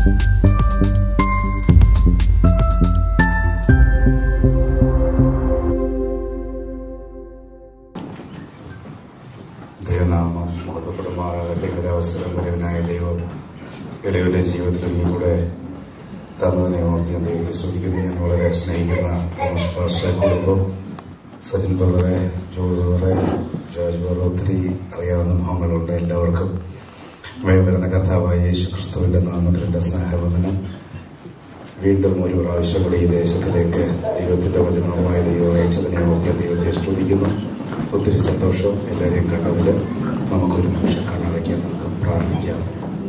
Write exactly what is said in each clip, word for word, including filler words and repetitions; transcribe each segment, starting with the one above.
ദൈവനാമം മഹത്വപ്പെടുമാറാകട്ടെ. ഒരു അവസരം വരവനായ ദൈവം എളിയവൻ്റെ ജീവിതത്തിൽ നീ കൂടെ തന്നതിനെ ഓർത്തി ഞാൻ ദൈവത്തെ സ്തുതിക്കുന്നു. ഞാൻ വളരെ സ്നേഹിക്കുന്ന തോമസ് പാസ്റ്ററെ കുടുംബം, സജിൻ ബ്രദറെ, ജോർജ് ബ്രദറെ, ജോർജ് ബ്രദർ, ഒത്തിരി അറിയാവുന്ന മുഖങ്ങളുണ്ട്. എല്ലാവർക്കും വേഗം വരുന്ന കർത്താവായ യേശു ക്രിസ്തുവിൻ്റെ നാമത്തിൻ്റെ സ്നേഹവന്ദനം. വീണ്ടും ഒരു പ്രാവശ്യം കൂടി ഈ ദേശത്തിലേക്ക് ദൈവത്തിൻ്റെ വചനവുമായ ദൈവം അയച്ചതിനെ ഓർത്തി ദൈവത്തെ സ്തുതിക്കുന്നു. ഒത്തിരി സന്തോഷം എല്ലാവരെയും കണ്ടതിൽ. നമുക്കൊരു നിമിഷം കണ്ണടയ്ക്കാൻ നമുക്ക് പ്രാർത്ഥിക്കാം.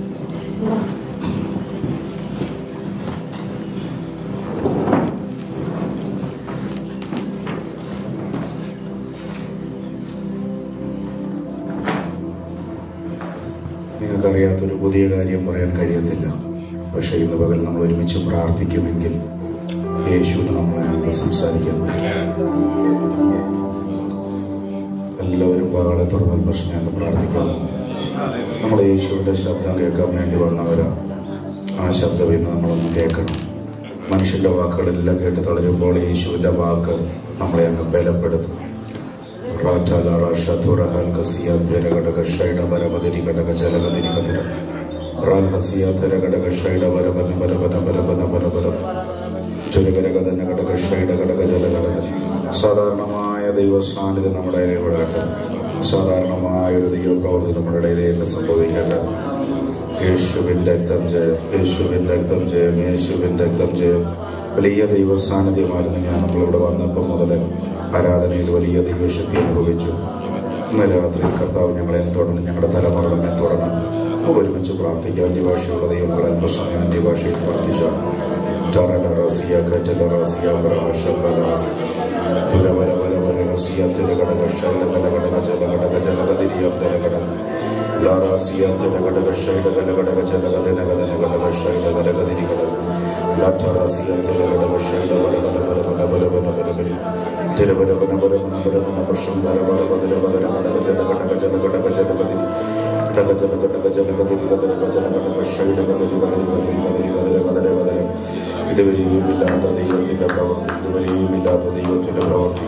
നിങ്ങൾക്കറിയാത്തൊരു പുതിയ കാര്യം പറയാൻ കഴിയത്തില്ല. പക്ഷേ ഇന്ന് പകൽ നമ്മൾ ഒരുമിച്ച് പ്രാർത്ഥിക്കുമെങ്കിൽ യേശുവിന് നമ്മളെ നമ്മൾ സംസാരിക്കാൻ പറ്റും. എല്ലാവരും വാകളെ തുറന്നാൽ പ്രശ്നം എന്ന് പ്രാർത്ഥിക്കാം. നമ്മൾ യേശുവിൻ്റെ ശബ്ദം കേൾക്കാൻ വേണ്ടി വന്നവരാ. ആ ശബ്ദം ഇന്ന് നമ്മളൊന്ന് കേൾക്കണം. മനുഷ്യൻ്റെ വാക്കുകളെല്ലാം കേട്ട് തളരുമ്പോൾ യേശുവിൻ്റെ വാക്ക് നമ്മളെ അങ്ങ് ബലപ്പെടുത്തും. സാധാരണമായ ദൈവ സാന്നിധ്യം നമ്മുടെ ഇടയിൽ വിടട്ടെ. സാധാരണമായ ഒരു ദൈവപ്രവൃത്തി നമ്മുടെ ഇടയിലേക്ക് സംഭവിക്കട്ടെ. യേശുവിൻ്റെ രക്തം ജയം, യേശുവിൻ്റെ രക്തം ജയം, യേശുവിൻ്റെ രക്തം ജയം. വലിയ ദൈവ സാന്നിധ്യമായിരുന്നു. ഞാൻ നമ്മളിവിടെ വന്നപ്പോൾ മുതൽ ആരാധനയിൽ വലിയ ദൈവശക്തി അനുഭവിച്ചു. ഇന്ന് രാത്രി കർത്താവ് ഞങ്ങളെ തുടർന്ന് ഞങ്ങളുടെ തലമുറകളെ തുടർന്ന് ഒരുമിച്ച് പ്രാർത്ഥിക്കുക. അന്യഭാഷയുള്ള ദൈവങ്ങൾ അല്പസമയം അന്യഭാഷയിൽ പ്രാർത്ഥിച്ചാണ്. ഇതുവരെയും ഇല്ലാത്ത ദൈവത്തിൻ്റെ പ്രവൃത്തി, ഇതുവരെയും ഇല്ലാത്ത ദൈവത്തിൻ്റെ പ്രവൃത്തി.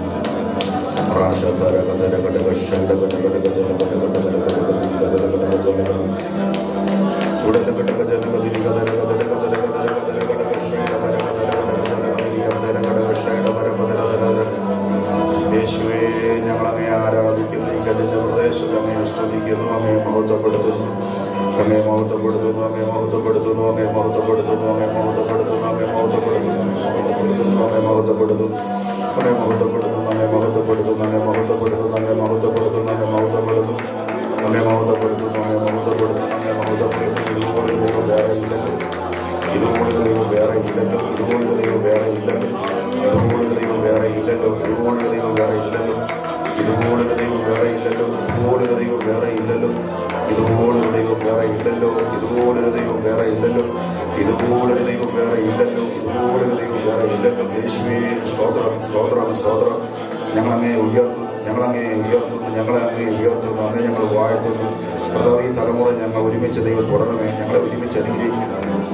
യേശുവേ, ഞങ്ങളങ്ങേ ആരാധിക്കുന്നു. ഈ കല്ലിൻ്റെ പ്രദേശത്ത് അങ്ങേ സ്തുതിക്കുന്നു, അങ്ങേ മഹത്വപ്പെടുത്തുന്നു, അങ്ങേ മഹത്വപ്പെടുത്തുന്നു, അങ്ങേ മഹത്വപ്പെടുത്തുന്നു, അങ്ങേ മഹത്വപ്പെടുത്തുന്നു, അങ്ങേ മഹത്വപ്പെടുത്തുന്നു, അങ്ങേ മഹത്വപ്പെടുത്തുന്നു, അങ്ങേ മഹത്വപ്പെടുത്തുന്നു, അങ്ങേ മഹത്വപ്പെടുത്തുന്നു, അങ്ങേ മഹത്വപ്പെടുത്തുന്നു, അങ്ങേ മഹത്വപ്പെടുത്തുന്നു, അങ്ങേ മഹത്വപ്പെടുത്തുന്നു, അങ്ങേ മഹത്വപ്പെടുത്തുന്നു, അങ്ങേ മഹത്വപ്പെടുത്തുന്നു, അങ്ങേ മഹത്വപ്പെടുത്തുന്നു, അങ്ങേ മഹത്വപ്പെടുത്തുന്നു. ഇതുപോലെ ദൈവം വേറെ ഇല്ലല്ലോ, ഇതുപോലെ ദൈവം വേറെ ഇല്ലല്ലോ, ഇതുപോലെ ദൈവം വേറെ ഇല്ലല്ലോ, ഇതുപോലെ ദൈവം വേറെ ഇല്ലല്ലോ, ഇതുപോലെ ദൈവം വേറെ ഇല്ലല്ലോ, ഇതുപോലെ ദൈവം വേറെ ഇല്ലല്ലോ, ഇതുപോലെ ദൈവം വേറെ ഇല്ലല്ലോ, ഇതുപോലൊരു ദൈവം വേറെ ഇല്ലല്ലോ, ഇതുപോലൊരു ദൈവം വേറെ ഇല്ലല്ലോ, ഇതുപോലൊരു ദൈവം വേറെ ഇല്ലല്ലോ, ഇതുപോലൊരു ദൈവം വേറെ ഇല്ലല്ലോ. യേശുവേ, സ്തോത്രം, സ്തോത്രം, സ്തോത്രം. ഞങ്ങളങ്ങേ ഉയർത്തുന്നു, ഞങ്ങളങ്ങേ ഉയർത്തുന്നു, ഞങ്ങളെ അങ്ങേ ഉയർത്തുന്നു, അങ്ങേ ഞങ്ങൾ വാഴ്ത്തുന്നു. കർത്താവ്, ഈ തലമുറ ഞങ്ങൾ ഒരുമിച്ച് ദൈവം തുടരണമേ, ഞങ്ങളെ ഒരുമിച്ച് അനുഗ്രഹിക്കും.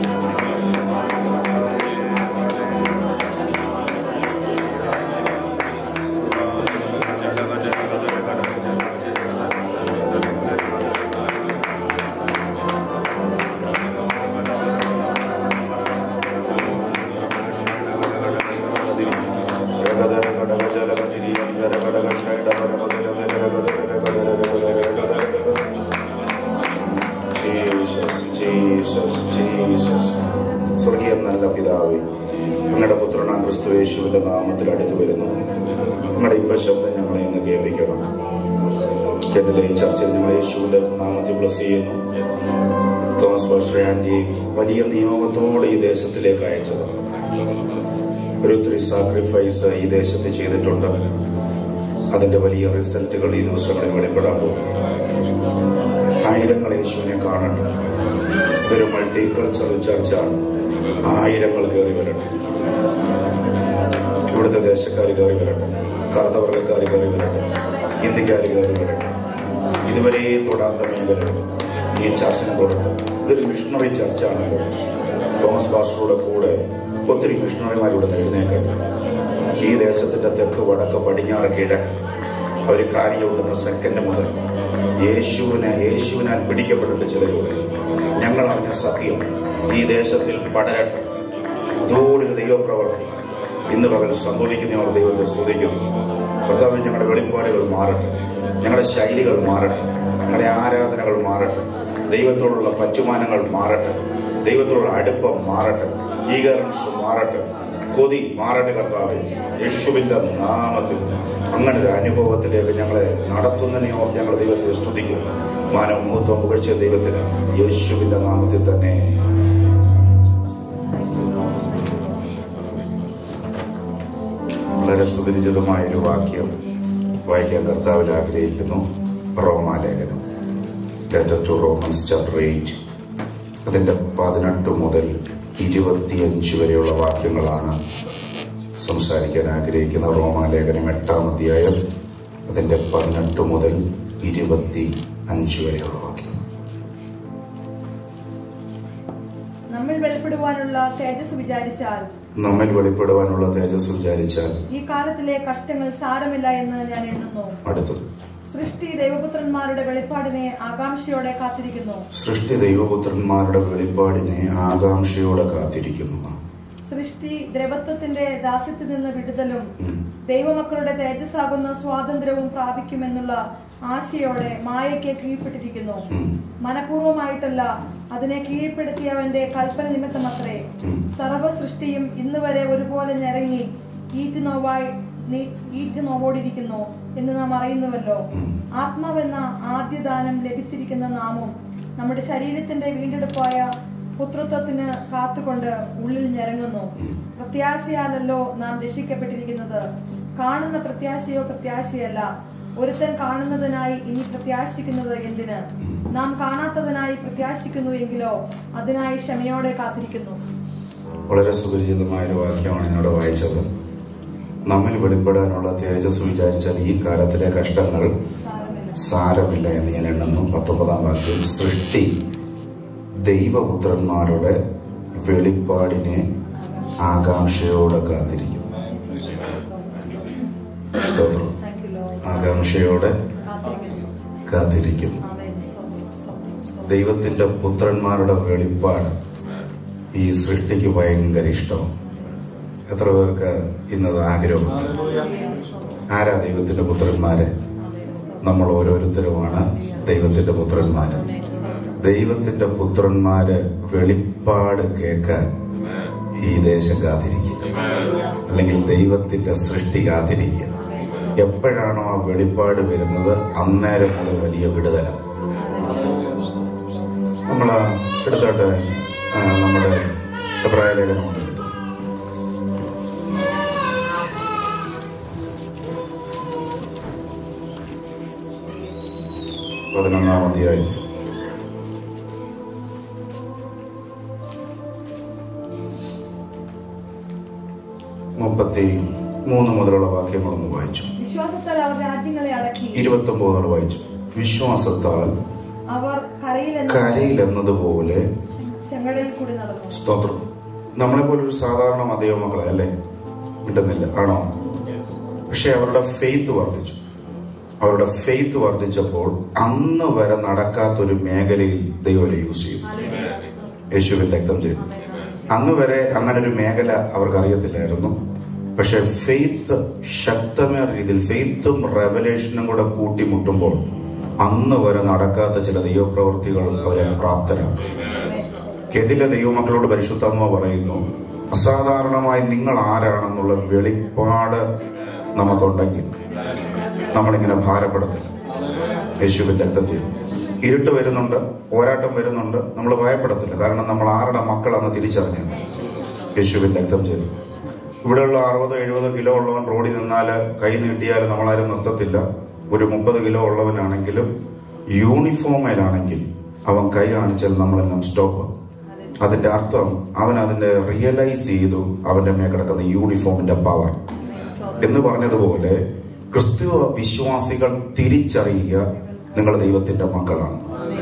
സ്വർഗീയ നല്ല പിതാവേ, അങ്ങയുടെ പുത്രനാം ക്രിസ്തു യേശുവിൻ്റെ നാമത്തിൽ അടുത്തു വരുന്നു. അങ്ങയുടെ ഇമ്പശബ്ദം ഞങ്ങളെ ഒന്ന് കേൾപ്പിക്കണം. കേട്ടില്ലേ, ഈ ചർച്ചയിൽ ഞങ്ങൾ യേശുവിൻ്റെ നാമത്തിൽ ബ്ലസ് ചെയ്യുന്നു. തോമസ് പാസ്റ്റർ ആൻറ്റി വലിയ നിയോഗത്തോടെ ഈ ദേശത്തിലേക്ക് അയച്ചത്. ഒരൊത്തിരി സാക്രിഫൈസ് ഈ ദേശത്ത് ചെയ്തിട്ടുണ്ട്. അതിൻ്റെ വലിയ റിസൾട്ടുകൾ ഈ ദിവസങ്ങളിൽ വെളിപ്പെടാൻ പോകും. ആയിരങ്ങൾ യേശുവിനെ കാണട്ടെ. ഇതൊരു മൾട്ടി കൾച്ചറൽ ചർച്ചാണ്. ആയിരങ്ങൾ കയറി വരട്ടെ. ഇവിടുത്തെ ദേശക്കാർ കയറി വരട്ടെ, കറുത്തവർഗക്കാർ കയറി വരട്ടെ, ഹിന്ദിക്കാർ കയറി വരട്ടെ. ഇതുവരെയും തൊടാത്ത മേഖലകൾ ഈ ചർച്ചിനെ തൊടട്ടെ. ഇതൊരു മിഷണറി ചർച്ചാണല്ലോ. തോമസ് പാസ്റ്ററുടെ കൂടെ ഒത്തിരി മിഷണറിമാരിവിടെ എഴുന്നേക്കട്ടെ. ഈ ദേശത്തിന്റെ തെക്ക് വടക്ക് പടിഞ്ഞാറ് കിഴക്ക് അവർ കാലിയോട്ടുന്ന സെക്കൻഡ് മുതൽ യേശുവിനെ യേശുവിനാൽ പിടിക്കപ്പെട്ടിട്ട് ചിലരുടെ ഞങ്ങൾ അറിഞ്ഞ സത്യം ഈ ദേശത്തിൽ പടരട്ടെ. അതുപോലൊരു ദൈവപ്രവർത്തി ഇന്ന് പകൽ സംഭവിക്കുന്നവർ ദൈവത്തെ സ്തുതിക്കുന്നു. കർത്താവേ, ഞങ്ങളുടെ വെളിപ്പാടുകൾ മാറട്ടെ, ഞങ്ങളുടെ ശൈലികൾ മാറട്ടെ, ഞങ്ങളുടെ ആരാധനകൾ മാറട്ടെ, ദൈവത്തോടുള്ള പറ്റുമാനങ്ങൾ മാറട്ടെ, ദൈവത്തോടുള്ള അടുപ്പം മാറട്ടെ, ഈഗർനെസ് മാറട്ടെ, കൊതി മാറട്ടെ. കർത്താവേ, യേശുവിൻ്റെ നാമത്തിൽ അങ്ങനെ ഒരു അനുഭവത്തിലേക്ക് ഞങ്ങളെ നടത്തുന്നതിനെ ഓർത്ത് ഞങ്ങൾ ദൈവത്തെ സ്തുതിക്കുന്നു. മാനവ മുഹൂർത്തം പുകഴ്ച ദൈവത്തിന് യേശുവിൻ്റെ നാമത്തിൽ തന്നെ. വളരെ സുപരിചിതമായൊരു വാക്യം വായിക്കാൻ കർത്താവിൽ ആഗ്രഹിക്കുന്നു. റോമാലേഖനം, letter to Romans chapter eight, അതിൻ്റെ പതിനെട്ട് മുതൽ ഇരുപത്തിയഞ്ച് വരെയുള്ള വാക്യങ്ങളാണ് സംസാരിക്കാൻ ആഗ്രഹിക്കുന്ന. റോമാലേഖനം എട്ടാം അധ്യായം അതിൻ്റെ പതിനെട്ട് മുതൽ ഇരുപത്തി അഞ്ച് വരെയുള്ള വാക്യം. നമ്മൾ വെളിപ്പെടുവാനുള്ള തേജസ് വിചാരിച്ചാൽ നമ്മിൽ വെളിപ്പെടുവാനുള്ള തേജസ് വിചാരിച്ചാൽ ഈ കാലത്തിലെ കഷ്ടങ്ങൾ സാരമില്ല എന്ന് ഞാൻ എണ്ണുന്നു. അടുത്തത്, സൃഷ്ടി ദൈവപുത്രന്മാരുടെ വെളിപ്പാടിനെ ആകാംക്ഷയോടെ കാത്തിരിക്കുന്നു. സൃഷ്ടി ദൈവപുത്രന്മാരുടെ വെളിപ്പാടിനെ ആകാംക്ഷയോടെ കാത്തിരിക്കുന്നു. സൃഷ്ടി ദ്രവത്വത്തിന്റെ ദാസ്യത്തിൽ നിന്ന് വിടുതലും ദൈവമക്കളുടെ തേജസ്സാകുന്ന സ്വാതന്ത്ര്യവും പ്രാപിക്കുമെന്നുള്ള ആശയോടെ മായയ്ക്ക് കീഴ്പ്പെട്ടിരിക്കുന്നു. മനഃപൂർവമായിട്ടല്ല, അതിനെ കീഴ്പ്പെടുത്തിയവന്റെ കൽപ്പന നിമിത്തമത്രേ. സർവ്വ സൃഷ്ടിയും ഇന്ന് വരെ ഒരുപോലെ ഞെരങ്ങി ഈറ്റുനോവായി ഈറ്റുനോവോടിരിക്കുന്നു എന്ന് നാം അറിയുന്നുവല്ലോ. ആത്മാവെന്ന ആദ്യദാനം ലഭിച്ചിരിക്കുന്ന നാമും നമ്മുടെ ശരീരത്തിന്റെ വീണ്ടെടുപ്പായ പുത്രത്വത്തിന് കാത്തുകൊണ്ട് ഉള്ളിൽ ഞെരങ്ങുന്നു. പ്രത്യാശയാലല്ലോ നാം രക്ഷിക്കപ്പെട്ടിരിക്കുന്നത്. കാണുന്ന പ്രത്യാശയോ പ്രത്യാശയല്ല. ഒരുത്തൻ കാണുന്നതിനായി ഇനി പ്രത്യാശിക്കുന്നത് എന്തിന്? നാം കാണാത്തതിനായി പ്രത്യാശിക്കുന്നു എങ്കിലോ അതിനായി ക്ഷമയോടെ കാത്തിരിക്കുന്നു. വളരെ സുപരിചിതമായൊരു വാക്യമാണ് എന്നോട് വായിച്ചത്. നമ്മിൽ വെളിപ്പെടാനുള്ള തേജസ് വിചാരിച്ചാൽ ഈ കാലത്തിലെ കഷ്ടങ്ങൾ സാരമില്ല എന്ന് ഞാൻ എണ്ണുന്നു. പത്തൊമ്പതാം വാക്യം, സൃഷ്ടി ദൈവപുത്രന്മാരുടെ വെളിപ്പാടിനെ ആകാംക്ഷയോടെ കാത്തിരിക്കും. ആകാംക്ഷയോടെ കാത്തിരിക്കുന്നു. ദൈവത്തിന്റെ പുത്രന്മാരുടെ വെളിപ്പാട് ഈ സൃഷ്ടിക്ക് ഭയങ്കര ഇഷ്ടമാണ്. എത്ര പേർക്ക് ഇന്നത് ആഗ്രഹമുണ്ട്? ആരാ ദൈവത്തിന്റെ പുത്രന്മാര്? നമ്മൾ ഓരോരുത്തരുമാണ് ദൈവത്തിന്റെ പുത്രന്മാര്. ദൈവത്തിന്റെ പുത്രന്മാര് വെളിപ്പാട് കേൾക്കാൻ ഈ ദേശം കാത്തിരിക്കുക, അല്ലെങ്കിൽ ദൈവത്തിന്റെ സൃഷ്ടി കാത്തിരിക്കുക. എപ്പോഴാണോ ആ വെളിപ്പാട് വരുന്നത് അന്നേരം മുതൽ വലിയ വിടുതല. നമ്മൾ എടുത്തോട്ടെ, നമ്മുടെ എബ്രായ ലേഖനം എടുത്തു. പതിനൊന്നാം അധ്യായം മുപ്പത്തി മൂന്ന് മുതലുള്ള വാക്യങ്ങളൊന്ന് വായിച്ചു. വിശ്വാസത്താൽ അവർ രാജ്യങ്ങളെ അടക്കി. ഇരുപത്തി ഒമ്പത് വായിച്ചു. വിശ്വാസത്താൽ അവർ കരയിൽ എന്നതുപോലെ ചെങ്കടലിൽ കൂടി നടന്നു. സ്തോത്രം. നമ്മളെ പോലൊരു സാധാരണ മതയോ മക്കളെ അല്ലേ? കിട്ടുന്നില്ല ആണോ? പക്ഷെ അവരുടെ ഫെയ്ത്ത് വർദ്ധിച്ചു. അവരുടെ ഫെയ്ത്ത് വർദ്ധിച്ചപ്പോൾ അന്ന് വരെ നടക്കാത്തൊരു മേഖലയിൽ ദൈവം യൂസ് ചെയ്യും. യേശുവിന്റെ രക്തം ചെയ്യും. അന്ന് വരെ അങ്ങനെ ഒരു മേഖല അവർക്ക് അറിയത്തില്ലായിരുന്നു. പക്ഷെ ഫെയ്ത്ത് ശക്തമായ രീതിയിൽ ഫെയ്ത്തും റെവലേഷനും കൂടെ കൂട്ടിമുട്ടുമ്പോൾ അന്ന് വരെ നടക്കാത്ത ചില ദൈവപ്രവൃത്തികൾ അവരെ പ്രാപ്തരാണ്. കെന്നിലെ ദൈവമക്കളോട് പരിശുദ്ധാത്മാ പറയുന്നു, അസാധാരണമായി നിങ്ങൾ ആരാണെന്നുള്ള വെളിപ്പാട് നമുക്കുണ്ടെങ്കിൽ നമ്മളിങ്ങനെ ഭാരപ്പെടത്തില്ല. യേശുവിന്റെ രക്തം ചെയ്യും. ഇരുട്ട് വരുന്നുണ്ട്, പോരാട്ടം വരുന്നുണ്ട്, നമ്മൾ ഭയപ്പെടത്തില്ല. കാരണം നമ്മൾ ആരുടെ മക്കളാണെന്ന് തിരിച്ചറിഞ്ഞു. യേശുവിന്റെ രക്തം ചെയ്യും. ഇവിടെയുള്ള അറുപത് എഴുപത് കിലോ ഉള്ളവൻ റോഡിൽ നിന്നാൽ കൈ നീട്ടിയാൽ നമ്മളാരും നിർത്തത്തില്ല. ഒരു മുപ്പത് കിലോ ഉള്ളവനാണെങ്കിലും യൂണിഫോമിലാണെങ്കിൽ അവൻ കൈ കാണിച്ചാൽ നമ്മളെല്ലാം സ്റ്റോപ്പ്. അതിന്റെ അർത്ഥം അവൻ അതിന്റെ റിയലൈസ് ചെയ്തു അവന്റെ മേ കിടക്കുന്ന യൂണിഫോമിന്റെ പവർ. എന്ന് പറഞ്ഞതുപോലെ ക്രിസ്തു വിശ്വാസികൾ തിരിച്ചറിയുക, നിങ്ങൾ ദൈവത്തിന്റെ മക്കളാണ്.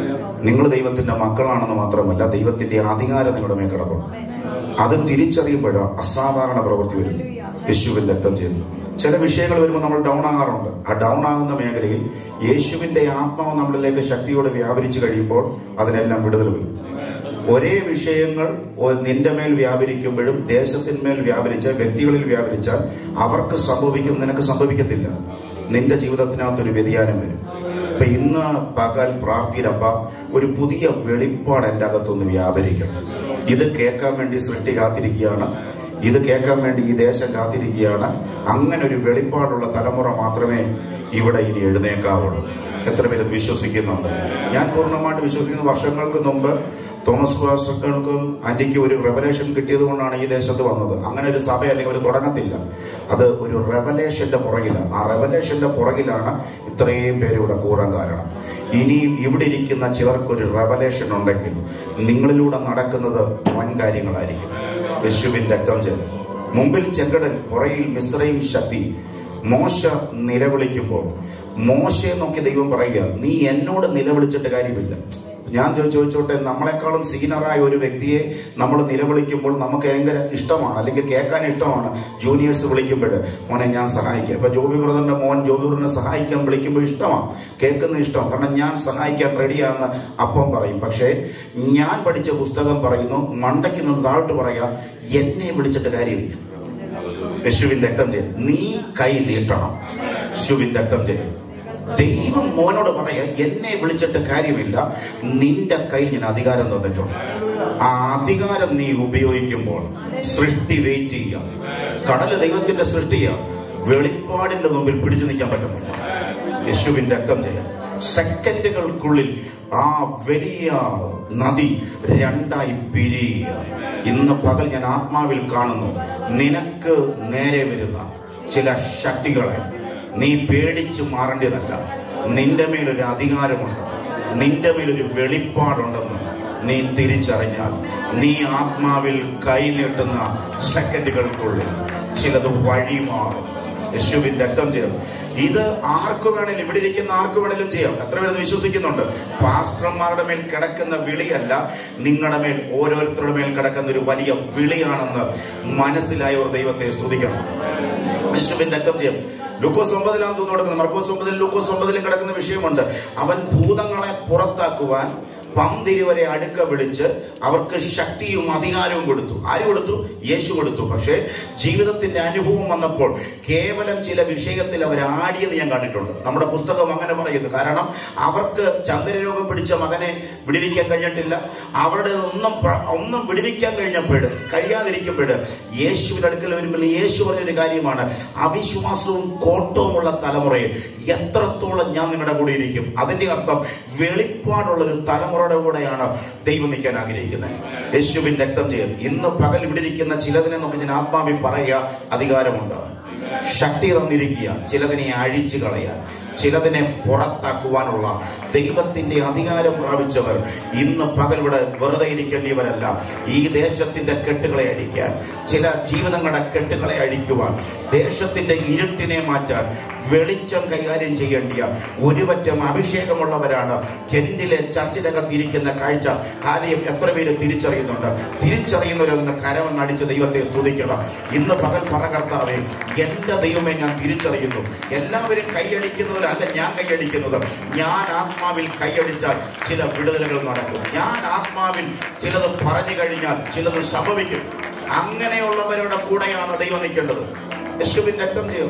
നിങ്ങൾ ദൈവത്തിന്റെ മക്കളാണെന്ന് മാത്രമല്ല, ദൈവത്തിന്റെ അധികാരം നിങ്ങളുടെ മേൽ കിടക്കണം. അത് തിരിച്ചറിയുമ്പോഴാണ് അസാധാരണ പ്രവൃത്തി വരുന്നു. യേശുവിന്റെ രക്തം ചെയ്യുന്നു. ചില വിഷയങ്ങൾ വരുമ്പോൾ നമ്മൾ ഡൗൺ ആകാറുണ്ട്. ആ ഡൗൺ ആകുന്ന മേഖലയിൽ യേശുവിന്റെ ആത്മാവ് നമ്മളിലേക്ക് ശക്തിയോടെ വ്യാപരിച്ചു കഴിയുമ്പോൾ അതിനെല്ലാം വിടുതൽ വരും. ഒരേ വിഷയങ്ങൾ നിന്റെ മേൽ വ്യാപരിക്കുമ്പോഴും ദേശത്തിന്മേൽ വ്യാപരിച്ച വ്യക്തികളിൽ വ്യാപരിച്ചാൽ അവർക്ക് സംഭവിക്കുന്ന നിനക്ക് സംഭവിക്കത്തില്ല. നിന്റെ ജീവിതത്തിനകത്തൊരു വ്യതിയാനം വരും. അപ്പൊ ഇന്ന് പകൽ പ്രാർത്ഥിരപ്പ ഒരു പുതിയ വെളിപ്പാട് എൻ്റെ അകത്തൊന്ന് വ്യാപരിക്കണം. ഇത് കേൾക്കാൻ വേണ്ടി സൃഷ്ടി കാത്തിരിക്കുകയാണ്. ഇത് കേൾക്കാൻ വേണ്ടി ഈ ദേശം കാത്തിരിക്കുകയാണ്. അങ്ങനെ ഒരു വെളിപ്പാടുള്ള തലമുറ മാത്രമേ ഇവിടെ ഇനി എഴുന്നേക്കാവുള്ളൂ. എത്ര പേര് വിശ്വസിക്കുന്നുണ്ട്? ഞാൻ പൂർണ്ണമായിട്ട് വിശ്വസിക്കുന്ന വർഷങ്ങൾക്ക് മുമ്പ് തോമസ് പാസ്റ്റർക്ക് ആന്റിക്ക് ഒരു റെവലേഷൻ കിട്ടിയത് കൊണ്ടാണ് ഈ ദേശത്ത് വന്നത്. അങ്ങനെ ഒരു സഭ അല്ലെങ്കിൽ ഒരു തുടങ്ങത്തില്ല. അത് ഒരു റെവലേഷന്റെ പുറകിലാണ്. ആ റെവലേഷന്റെ പുറകിലാണ് ഇത്രയും പേര് ഇവിടെ കൂറാൻ കാരണം. ഇനിയും ഇവിടെ ഇരിക്കുന്ന ചിലർക്കൊരു റെവലേഷൻ ഉണ്ടെങ്കിൽ നിങ്ങളിലൂടെ നടക്കുന്നത് വൻ കാര്യങ്ങളായിരിക്കും. യേശുവിന്റെ രക്തം ചെയ്ത് മുമ്പിൽ ചെങ്കടൽ, പുറയിൽ മിസ്രയീം ശക്തി. മോശ നിലവിളിക്കുമ്പോൾ മോശയെ നോക്കി ദൈവം പറയുക, നീ എന്നോട് നിലവിളിച്ചിട്ട് കാര്യമില്ല. ഞാൻ ചോദിച്ചോട്ടെ, നമ്മളെക്കാളും സീനിയറായ ഒരു വ്യക്തിയെ നമ്മൾ നിലവിളിക്കുമ്പോൾ നമുക്ക് ഭയങ്കര ഇഷ്ടമാണ്, അല്ലെങ്കിൽ കേൾക്കാൻ ഇഷ്ടമാണ്. ജൂനിയേഴ്സ് വിളിക്കുമ്പോൾ മോനെ ഞാൻ സഹായിക്കാം. ഇപ്പൊ ജോബി ബ്രദറിന്റെ മോൻ ജോബി ബ്രദറിനെ സഹായിക്കാൻ വിളിക്കുമ്പോൾ ഇഷ്ടമാണ്, കേൾക്കുന്ന ഇഷ്ടമാണ്. കാരണം ഞാൻ സഹായിക്കാൻ റെഡിയാന്ന് അപ്പം പറയും. പക്ഷേ ഞാൻ പഠിച്ച പുസ്തകം പറയുന്നു, മണ്ടയ്ക്ക് നിന്ന് താഴ്ത്ത് പറയാ, എന്നെ വിളിച്ചിട്ട് കാര്യമില്ല. യേശുവിന്റെ രക്തം ചെയ്യും, നീ കൈ നീട്ടണം. യേശുവിന്റെ രക്തം ചെയ്യും. ദൈവം മോനോട് പറയാ, എന്നെ വിളിച്ചിട്ട് കാര്യമില്ല, നിന്റെ കയ്യിൽ ഞാൻ അധികാരം തന്നിട്ടുണ്ട്. ആ അധികാരം നീ ഉപയോഗിക്കുമ്പോൾ സൃഷ്ടി വെയിറ്റ് ചെയ്യുക. കടല് ദൈവത്തിന്റെ സൃഷ്ടിയാ. വെളിപ്പാടിന്റെ മുമ്പിൽ പിടിച്ചു നിൽക്കാൻ പറ്റുന്നില്ല. യേശുവിന്റെ രക്തം ചെയ്യാം. സെക്കൻഡുകൾക്കുള്ളിൽ ആ വലിയ നദി രണ്ടായി പിരിയുക. ഇന്ന് പകൽ ഞാൻ ആത്മാവിൽ കാണുന്നു, നിനക്ക് നേരെ വരുന്ന ചില ശക്തികളെ നീ പേടിച്ചു മാറേണ്ടതല്ല. നിന്റെ മേലൊരു അധികാരമുണ്ട്, നിന്റെ മേലൊരു വെളിപ്പാടുണ്ടെന്ന് നീ തിരിച്ചറിഞ്ഞാൽ നീ ആത്മാവിൽ കൈ നീട്ടുന്ന സെക്കൻഡുകൾക്കുള്ളിൽ ചിലത് വഴിമാറും. യേശുവിന്റെ രക്തം ചെയ്യും. ഇത് ആർക്കു വേണേലും, ഇവിടെ ഇരിക്കുന്ന ആർക്കു വേണേലും ചെയ്യാം. എത്ര പേര് വിശ്വസിക്കുന്നുണ്ട്? പാസ്റ്റർമാരുടെ മേൽ കിടക്കുന്ന വിളിയല്ല, നിങ്ങളുടെ മേൽ ഓരോരുത്തരുടെ മേൽ കിടക്കുന്ന ഒരു വലിയ വിളിയാണെന്ന് മനസ്സിലായവർ ദൈവത്തെ സ്തുതിക്കണം. യേശുവിന്റെ രക്തം ചെയ്യും. ലൂക്കോസ് ഒമ്പതിലാണ് തോന്നുന്നു കിടക്കുന്നത്. മർക്കോസ് ഒമ്പതിലും ലൂക്കോസ് ഒമ്പതിലും കിടക്കുന്ന വിഷയമുണ്ട്. അവൻ ഭൂതങ്ങളെ പുറത്താക്കുവാൻ പന്തിരുവരെ അടുക്ക വിളിച്ച് അവർക്ക് ശക്തിയും അധികാരവും കൊടുത്തു. ആര് കൊടുത്തു? യേശു കൊടുത്തു. പക്ഷേ ജീവിതത്തിന്റെ അനുഭവം വന്നപ്പോൾ കേവലം ചില വിഷയത്തിൽ അവർ ആടിയത് ഞാൻ കണ്ടിട്ടുണ്ട്. നമ്മുടെ പുസ്തകം അങ്ങനെ പറയുന്നു. കാരണം അവർക്ക് ചന്ദ്രരോഗം പിടിച്ച മകനെ വിടുവിക്കാൻ കഴിഞ്ഞിട്ടില്ല. അവരുടെ ഒന്നും ഒന്നും വിടുവിക്കാൻ കഴിഞ്ഞപ്പോൾ കഴിയാതിരിക്കുമ്പോൾ യേശുവിന്റെ അടുക്കൽ വരുമ്പോൾ യേശു പറഞ്ഞൊരു കാര്യമാണ്, അവിശ്വാസവും കോട്ടവുമുള്ള തലമുറയെ എത്രത്തോളം ഞാൻ നിങ്ങളുടെ കൂടെ ഇരിക്കും. അതിന്റെ അർത്ഥം വെളിപ്പാടുള്ളൊരു തലമുറയുടെ കൂടെയാണ് ദൈവം നിൽക്കാൻ ആഗ്രഹിക്കുന്നത്. യേശുവിന്റെ രക്തം ചെയ്യും. ഇന്ന് പകൽ ഇവിടെ ഇരിക്കുന്ന ചിലതിനെ നോക്കി ഞാൻ ആത്മാവിൽ പറയുക, അധികാരമുണ്ട്, ശക്തി തന്നിരിക്കുക. ചിലതിനെ അഴിച്ചു കളയാൻ, ചിലതിനെ പുറത്താക്കുവാനുള്ള ദൈവത്തിന്റെ അധികാരം പ്രാപിച്ചവർ ഇന്ന് പകൽ ഇവിടെ വെറുതെ ഇരിക്കേണ്ടിയവരല്ല. ഈ ദേശത്തിന്റെ കെട്ടുകളെ അഴിക്കാൻ, ചില ജീവിതങ്ങളുടെ കെട്ടുകളെ അഴിക്കുവാൻ, ദേശത്തിന്റെ ഇരുട്ടിനെ മാറ്റാൻ, വെളിച്ചം കൈകാര്യം ചെയ്യേണ്ടിയ ഒരുപറ്റം അഭിഷേകമുള്ളവരാണ് കെന്റിലെ ചർച്ചിനകത്തിരിക്കുന്ന കാഴ്ച. കാര്യം എത്ര പേര് തിരിച്ചറിയുന്നുണ്ട്? തിരിച്ചറിയുന്നവരൊന്ന് കരമെന്നടിച്ച് ദൈവത്തെ സ്തുതിക്കണം. ഇന്ന് പകൽ പറ, കർത്താവേ എന്റെ ദൈവമേ ഞാൻ തിരിച്ചറിയുന്നു. എല്ലാവരും കൈയടിക്കുന്നവരല്ല ഞാൻ കൈയടിക്കുന്നത്. ഞാൻ ആത്മാവിൽ കൈയടിച്ചാൽ ചില വിടുതലുകൾ നടക്കും. ഞാൻ ആത്മാവിൽ ചിലത് പറഞ്ഞു കഴിഞ്ഞാൽ ചിലത് സംഭവിക്കും. അങ്ങനെയുള്ളവരുടെ കൂടെയാണ് ദൈവം നിൽക്കേണ്ടത്. യേശുവിന്റെ രക്തം ചെയ്യും.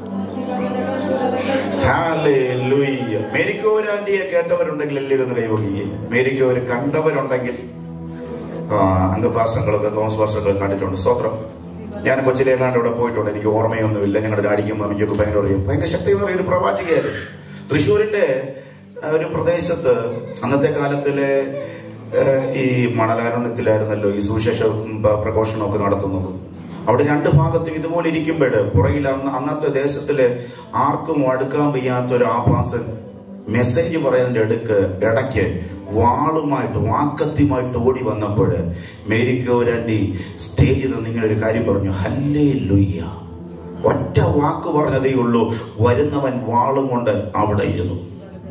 മേരിക്കോര് ആന്റിയെ കേട്ടവരുണ്ടെങ്കിൽ എല്ലാവരും ഒന്ന് കൈവക്കിയേ. മേരിക്കോര് കണ്ടവരുണ്ടെങ്കിൽ അംഗഭാഷങ്ങളൊക്കെ തോമസ് ഭാഷകൾ കണ്ടിട്ടുണ്ട്. സ്തോത്രം. ഞാൻ കൊച്ചിയിലെങ്ങാണ്ട് ഇവിടെ പോയിട്ടുണ്ട്. എനിക്ക് ഓർമ്മയൊന്നുമില്ല. ഞങ്ങളുടെ ഡാഡിക്കും മമ്മിക്കൊക്കെ ഭയങ്കര അറിയും. ഭയങ്കര ശക്തിയേറിയ ഒരു പ്രവാചകയായിരുന്നു. തൃശ്ശൂരിന്റെ ഒരു പ്രദേശത്ത് അന്നത്തെ കാലത്തിലെ ഈ മണലാരണ്യത്തിലായിരുന്നല്ലോ ഈ സുവിശേഷ പ്രഘോഷണമൊക്കെ നടത്തുന്നത്. അവിടെ രണ്ട് ഭാഗത്തും ഇതുപോലെ ഇരിക്കുമ്പോൾ പുറകിൽ അന്ന് അന്നത്തെ ദേശത്തിലെ ആർക്കും അടുക്കാൻ വയ്യാത്തൊരു ആഭാസൻ മെസ്സേജ് പറയുന്നതിന്റെ അടുക്ക് ഇടയ്ക്ക് വാളുമായിട്ട് വാക്കത്തിയുമായിട്ട് ഓടി വന്നപ്പോൾ മേരിക്കോരാൻഡി സ്റ്റേജിൽ നിന്ന് ഇങ്ങനെ ഒരു കാര്യം പറഞ്ഞു, ഹല്ലേലൂയ. ഒറ്റ വാക്ക് പറഞ്ഞതേ ഉള്ളൂ. വരുന്നവൻ വാളും കൊണ്ട് അവിടെ ഇരുന്നു.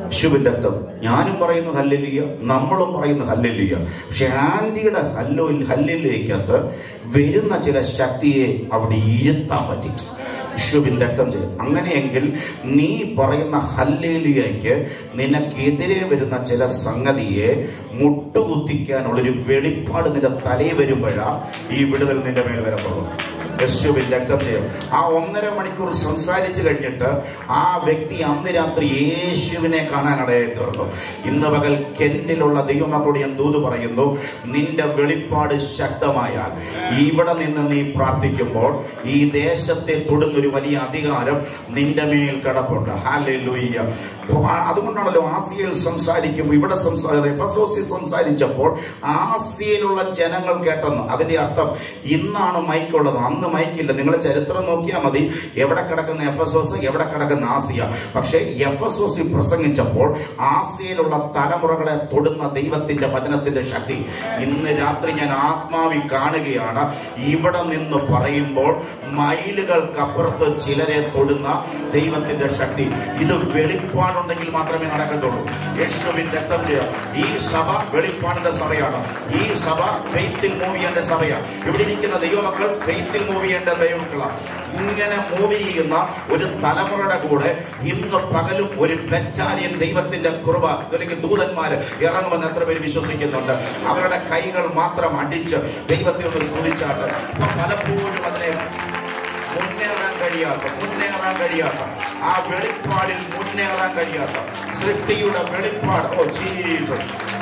യേശുവിന്റെ രക്തം. ഞാനും പറയുന്നു ഹല്ലേലൂയ, നമ്മളും പറയുന്നു ഹല്ലേലൂയ. പക്ഷെ ആന്റിയുടെ ഹല്ലോ ഹല്ലേലൂയക്കകത്ത് വരുന്ന ചില ശക്തിയെ അവിടെ ഇരുത്താൻ പറ്റി. യേശുവിന്റെ രക്തം ചെയ്യും. അങ്ങനെയെങ്കിൽ നീ പറയുന്ന ഹല്ലേലൂയയ്ക്ക് നിനക്കെതിരെ വരുന്ന ചില സംഗതിയെ മുട്ടുകുത്തിക്കാനുള്ളൊരു വെളിപ്പാട് നിന്റെ തലയിൽ വരുമ്പോഴാ ഈ വിടുതൽ നിന്റെ മേൽ വരത്തുള്ളൂ. യേശുവിന്റെ രക്തം ചെയ്യും. ആ ഒന്നര മണിക്കൂർ സംസാരിച്ചു കഴിഞ്ഞിട്ട് ആ വ്യക്തി അന്ന് രാത്രി യേശുവിനെ കാണാനിടയായി തീർന്നു. ഇന്ന് പകൽ കെന്റിലുള്ള ദൈവമക്കളോട് ഞാൻ ദൂത് പറയുന്നു, നിന്റെ വെളിപ്പാട് ശക്തമായാൽ ഇവിടെ നിന്ന് നീ പ്രാർത്ഥിക്കുമ്പോൾ ഈ ദേശത്തെ തൊടുന്നൊരു വലിയ അധികാരം നിന്റെ മേൽ കിടപ്പുണ്ട്. ഹല്ലേലൂയ. അതുകൊണ്ടാണല്ലോ ആസിയയിൽ സംസാരിക്കുമ്പോൾ ഇവിടെ എഫെസോസിൽ സംസാരിച്ചപ്പോൾ ആസിയയിലുള്ള ജനങ്ങൾ കേട്ടെന്ന്. അതിന്റെ അർത്ഥം ഇന്നാണ് മൈക്കുള്ളത്, അന്ന് മൈക്കില്ല. നിങ്ങൾ ചരിത്രം നോക്കിയാൽ മതി, എവിടെ കിടക്കുന്ന എഫെസോസ്, എവിടെ കിടക്കുന്ന ആസിയ. പക്ഷെ എഫെസോസിൽ പ്രസംഗിച്ചപ്പോൾ ആസിയയിലുള്ള തലമുറകളെ തൊടുന്ന ദൈവത്തിന്റെ വചനത്തിന്റെ ശക്തി ഇന്ന് രാത്രി ഞാൻ ആത്മാവിൽ കാണുകയാണ്. ഇവിടെ നിന്ന് പറയുമ്പോൾ മൈലുകൾക്കപ്പുറത്ത് ചിലരെ തൊടുന്ന ദൈവത്തിന്റെ ശക്തി. ഇത് വെളിപ്പാടുണ്ടെങ്കിൽ മാത്രമേ നടക്കത്തുള്ളൂ. യേശുവിന്റെ രക്തം ചെയ്യാം. ഈ സഭ വെളിപ്പാടിന്റെ സഭയാണ്. ഈ സഭ ഫെയ്ത്തിൽ മൂവ് ചെയ്യേണ്ട സഭയാണ്. ഇവിടെ ഇരിക്കുന്ന ദൈവമക്കൾ ഫെയ്ത്തിൽ മൂവ് ചെയ്യേണ്ട ദൈവമക്കളാണ്. ഇങ്ങനെ മൂവ് ചെയ്യുന്ന ഒരു തലമുറയുടെ കൂടെ ഇന്ന് പകലും ഒരു ബറ്റാലിയൻ ദൈവത്തിന്റെ കൃപ അല്ലെങ്കിൽ ദൂതന്മാര് ഇറങ്ങുമെന്ന് എത്ര പേര് വിശ്വസിക്കുന്നുണ്ട്? അവരുടെ കൈകൾ മാത്രം അടിച്ച് ദൈവത്തെ ഒന്ന് സ്തുതിച്ചാട്ട് ഇപ്പൊ പലപ്പോഴും അതിനെ മുന്നേറാൻ കഴിയാത്ത മുന്നേറാൻ കഴിയാത്ത ആ വെളിപ്പാടിൽ മുന്നേറാൻ കഴിയാത്ത സൃഷ്ടിയുടെ വെളിപ്പാട്. Oh Jesus.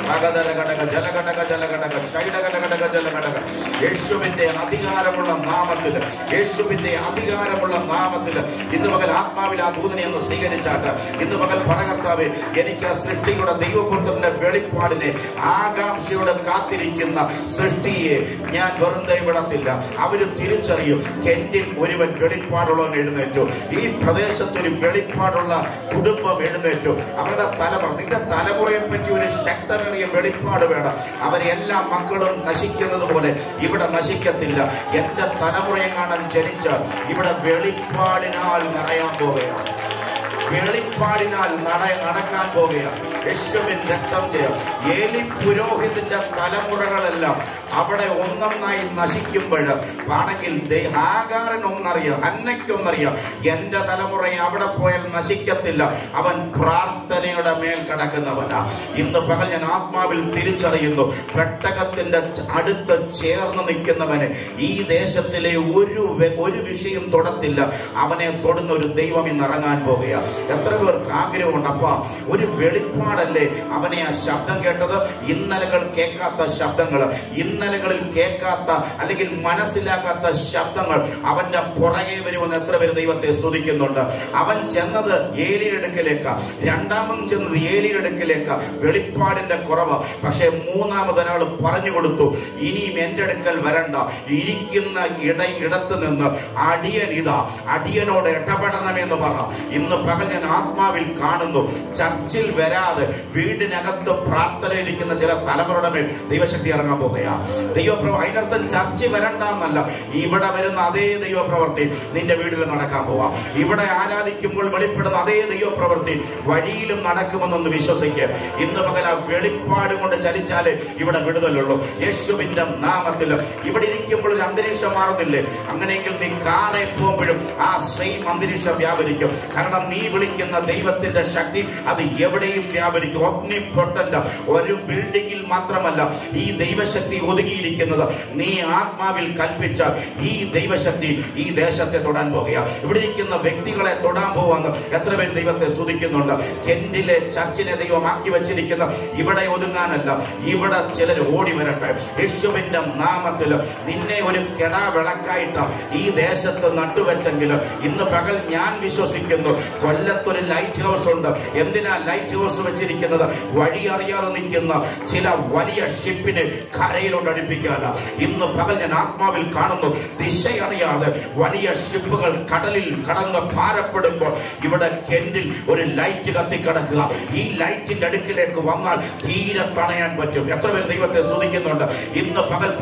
ഘടക ജലഘടക ജലഘടക ശൈഡഘടക ജലഘടക യേശുവിന്റെ അധികാരമുള്ള നാമത്തിൽ, യേശുവിന്റെ അധികാരമുള്ള നാമത്തിൽ ഇന്ന് പകൽ ആത്മാവിൽ ആ ദൂതനെ ഒന്ന് സ്വീകരിച്ചാട്ട് ഇന്ന് പകൽ പറകർത്താവേ, എനിക്ക് ആ സൃഷ്ടിയുടെ ദൈവപുത്രന്റെ വെളിപ്പാടിനെ ആകാംക്ഷയോടെ കാത്തിരിക്കുന്ന സൃഷ്ടിയെ ഞാൻ വെറുതെ വിടത്തില്ല. അവര് തിരിച്ചറിയും കെന്റിൽ ഒരുവൻ വെളിപ്പാടുള്ളവൻ എഴുന്നേറ്റു, ഈ പ്രദേശത്തൊരു വെളിപ്പാടുള്ള കുടുംബം എഴുന്നേറ്റു. അവരുടെ തലമുറ, നിന്റെ തലമുറയെ പറ്റി ഒരു ശക്തമേറിയ വെളിപ്പാട് വേണം. അവരെല്ലാ മക്കളും നശിക്കുന്നത് പോലെ ഇവിടെ നശിക്കത്തില്ല. എന്റെ തലമുറയെ കാണാൻ ജനിച്ച ഇവിടെ വെളിപ്പാടിനാൽ നിറയാൻ പോവുകയാണ്. വെളിപ്പാടിനാൽ നട നടക്കാൻ പോവുകയാണ്. യേശുവിൻ രക്തം ചെയ്യാം. ഏലി പുരോഹിതന്റെ തലമുറകളെല്ലാം അവിടെ ഒന്നൊന്നായി നശിക്കുമ്പോൾ ആണെങ്കിൽ ആകാരൻ ഒന്നറിയാം, ഹന്നയ്ക്കൊന്നറിയാം, എന്റെ തലമുറയെ അവിടെ പോയാൽ നശിക്കത്തില്ല. അവൻ പ്രാർത്ഥനയുടെ മേൽ കിടക്കുന്നവനാ. ഇന്ന് പകൽ ഞാൻ ആത്മാവിൽ തിരിച്ചറിയുന്നു, പെട്ടകത്തിന്റെ അടുത്ത് ചേർന്ന് നിൽക്കുന്നവന് ഈ ദേശത്തിലെ ഒരു ഒരു വിഷയം തൊടത്തില്ല. അവനെ തൊടുന്ന ഒരു ദൈവം ഇന്ന് ഇറങ്ങാൻ പോകുക. എത്ര പേർക്ക് ആഗ്രഹമുണ്ട്? അപ്പ ഒരു വെളിപ്പാടല്ലേ അവനെ ആ ശബ്ദം കേട്ടത്? ഇന്നലകൾ കേൾക്കാത്ത ശബ്ദങ്ങൾ, ഇന്നലകളിൽ കേൾക്കാത്ത അല്ലെങ്കിൽ മനസ്സിലാക്കാത്ത ശബ്ദങ്ങൾ അവന്റെ പുറകെ വരുമെന്ന് എത്ര പേര് ദൈവത്തെ സ്തുതിക്കുന്നുണ്ട്? അവൻ ചെന്നത് ഏലിയുടെ അടുക്കലേക്ക, രണ്ടാമൻ ചെന്നത് ഏലിയുടെ അടുക്കലേക്ക. വെളിപ്പാടിന്റെ കുറവ്. പക്ഷെ മൂന്നാമത് ഒരാൾ പറഞ്ഞു കൊടുത്തു, ഇനിയും എന്റെ അടുക്കൽ വരണ്ട, ഇരിക്കുന്ന ഇട ഇടത്ത് നിന്ന് അടിയൻ ഇതാ, അടിയനോട് ഇടപെടണമെന്ന് പറ. ഇന്ന് പകൽ ഞാൻ ആത്മാവിൽ കാണുന്നു, ചർച്ചിൽ വരാതെ വീടിനകത്ത് പ്രാർത്ഥനയിരിക്കുന്ന ചില തലമുറയുടെ മേൽ ദൈവശക്തി ഇറങ്ങാൻ പോകുകയാ. ദൈവപ്രവ അതിനർത്ഥം ചർച്ച വരണ്ടെന്നല്ല, ഇവിടെ വരുന്ന അതേ ദൈവപ്രവൃത്തി നിന്റെ വീട്ടിൽ നടക്കാൻ പോവാ. ഇവിടെ ആരാധിക്കുമ്പോൾ വെളിപ്പെടുന്ന അതേ ദൈവപ്രവൃത്തി വഴിയിലും നടക്കുമെന്നൊന്ന് വിശ്വസിക്കുക. ഇന്ന് പകൽ ആ വെളിപ്പാട് കൊണ്ട് ചലിച്ചാലേ ഇവിടെ വിടുതലുള്ളൂ. യേശുവിന്റെ നാമത്തിൽ ഇവിടെ ഇരിക്കുമ്പോൾ ഒരു അന്തരീക്ഷം മാറുന്നില്ലേ? അങ്ങനെയെങ്കിൽ നീ കാറെ പോകുമ്പോഴും ആ സെയിം അന്തരീക്ഷം വ്യാപരിക്കും. കാരണം നീ വിളിക്കുന്ന ദൈവത്തിന്റെ ശക്തി അത് എവിടെയും വ്യാപരിക്കും. ഒമ്നിപൊട്ടന്റ്. ഒരു ബിൽഡിംഗിൽ മാത്രമല്ല ഈ ദൈവശക്തി ഒതുങ്ങിയിരിക്കുന്നത്. നീ ആത്മാവിൽ കൽപ്പിച്ചാൽ ഈ ദൈവശക്തി ഈ ദേശത്തെ തൊടാൻ പോകുക. ഇവിടെ ഇരിക്കുന്ന വ്യക്തികളെ തൊടാൻ പോവാന്ന് എത്ര പേര് ദൈവത്തെ സ്തുതിക്കുന്നുണ്ട്? കെന്റിലെ ചർച്ചിനെ ദൈവമാക്കി വെച്ചിരിക്കുന്ന ഇവിടെ ഒതുങ്ങാനല്ല, ഇവിടെ ചിലർ ഓടി വരട്ടെ. യേശുവിന്റെ നാമത്തിൽ നിന്നെ ഒരു കെടാ വിളക്കായിട്ട് ഈ ദേശത്ത് നട്ടുവെച്ചെങ്കിൽ ഇന്ന് പകൽ ഞാൻ വിശ്വസിക്കുന്നു, കൊല്ലത്തൊരു ലൈറ്റ് ഹൗസ് ഉണ്ട്. എന്തിനാ ലൈറ്റ് ഹൗസ് വെച്ചിരിക്കുന്നത്? വഴി അറിയാതെ നിൽക്കുന്ന ചില വലിയ ഷിപ്പിനെ കരയിലോട്ട് അടുപ്പിക്കാനാ. ഇന്ന് പകൽ ഞാൻ ആത്മാവിൽ കാണുന്നു, ദിശയറിയാതെ വലിയ ഷിപ്പുകൾ കടലിൽ കടന്ന് ഭാരപ്പെടുമ്പോൾ ഇവിടെ കെന്റിൽ ഒരു ലൈറ്റ് കത്തിക്കിടക്കുക. ഈ ലൈറ്റിന്റെ അടുക്കിലേക്ക് വന്നാൽ തീരെ തടയാൻ പറ്റും. എത്ര പേര് ദൈവത്തെ സ്തുതിക്കുന്നുണ്ട്? ഇന്ന് പകൽ പറകർത്താവേ,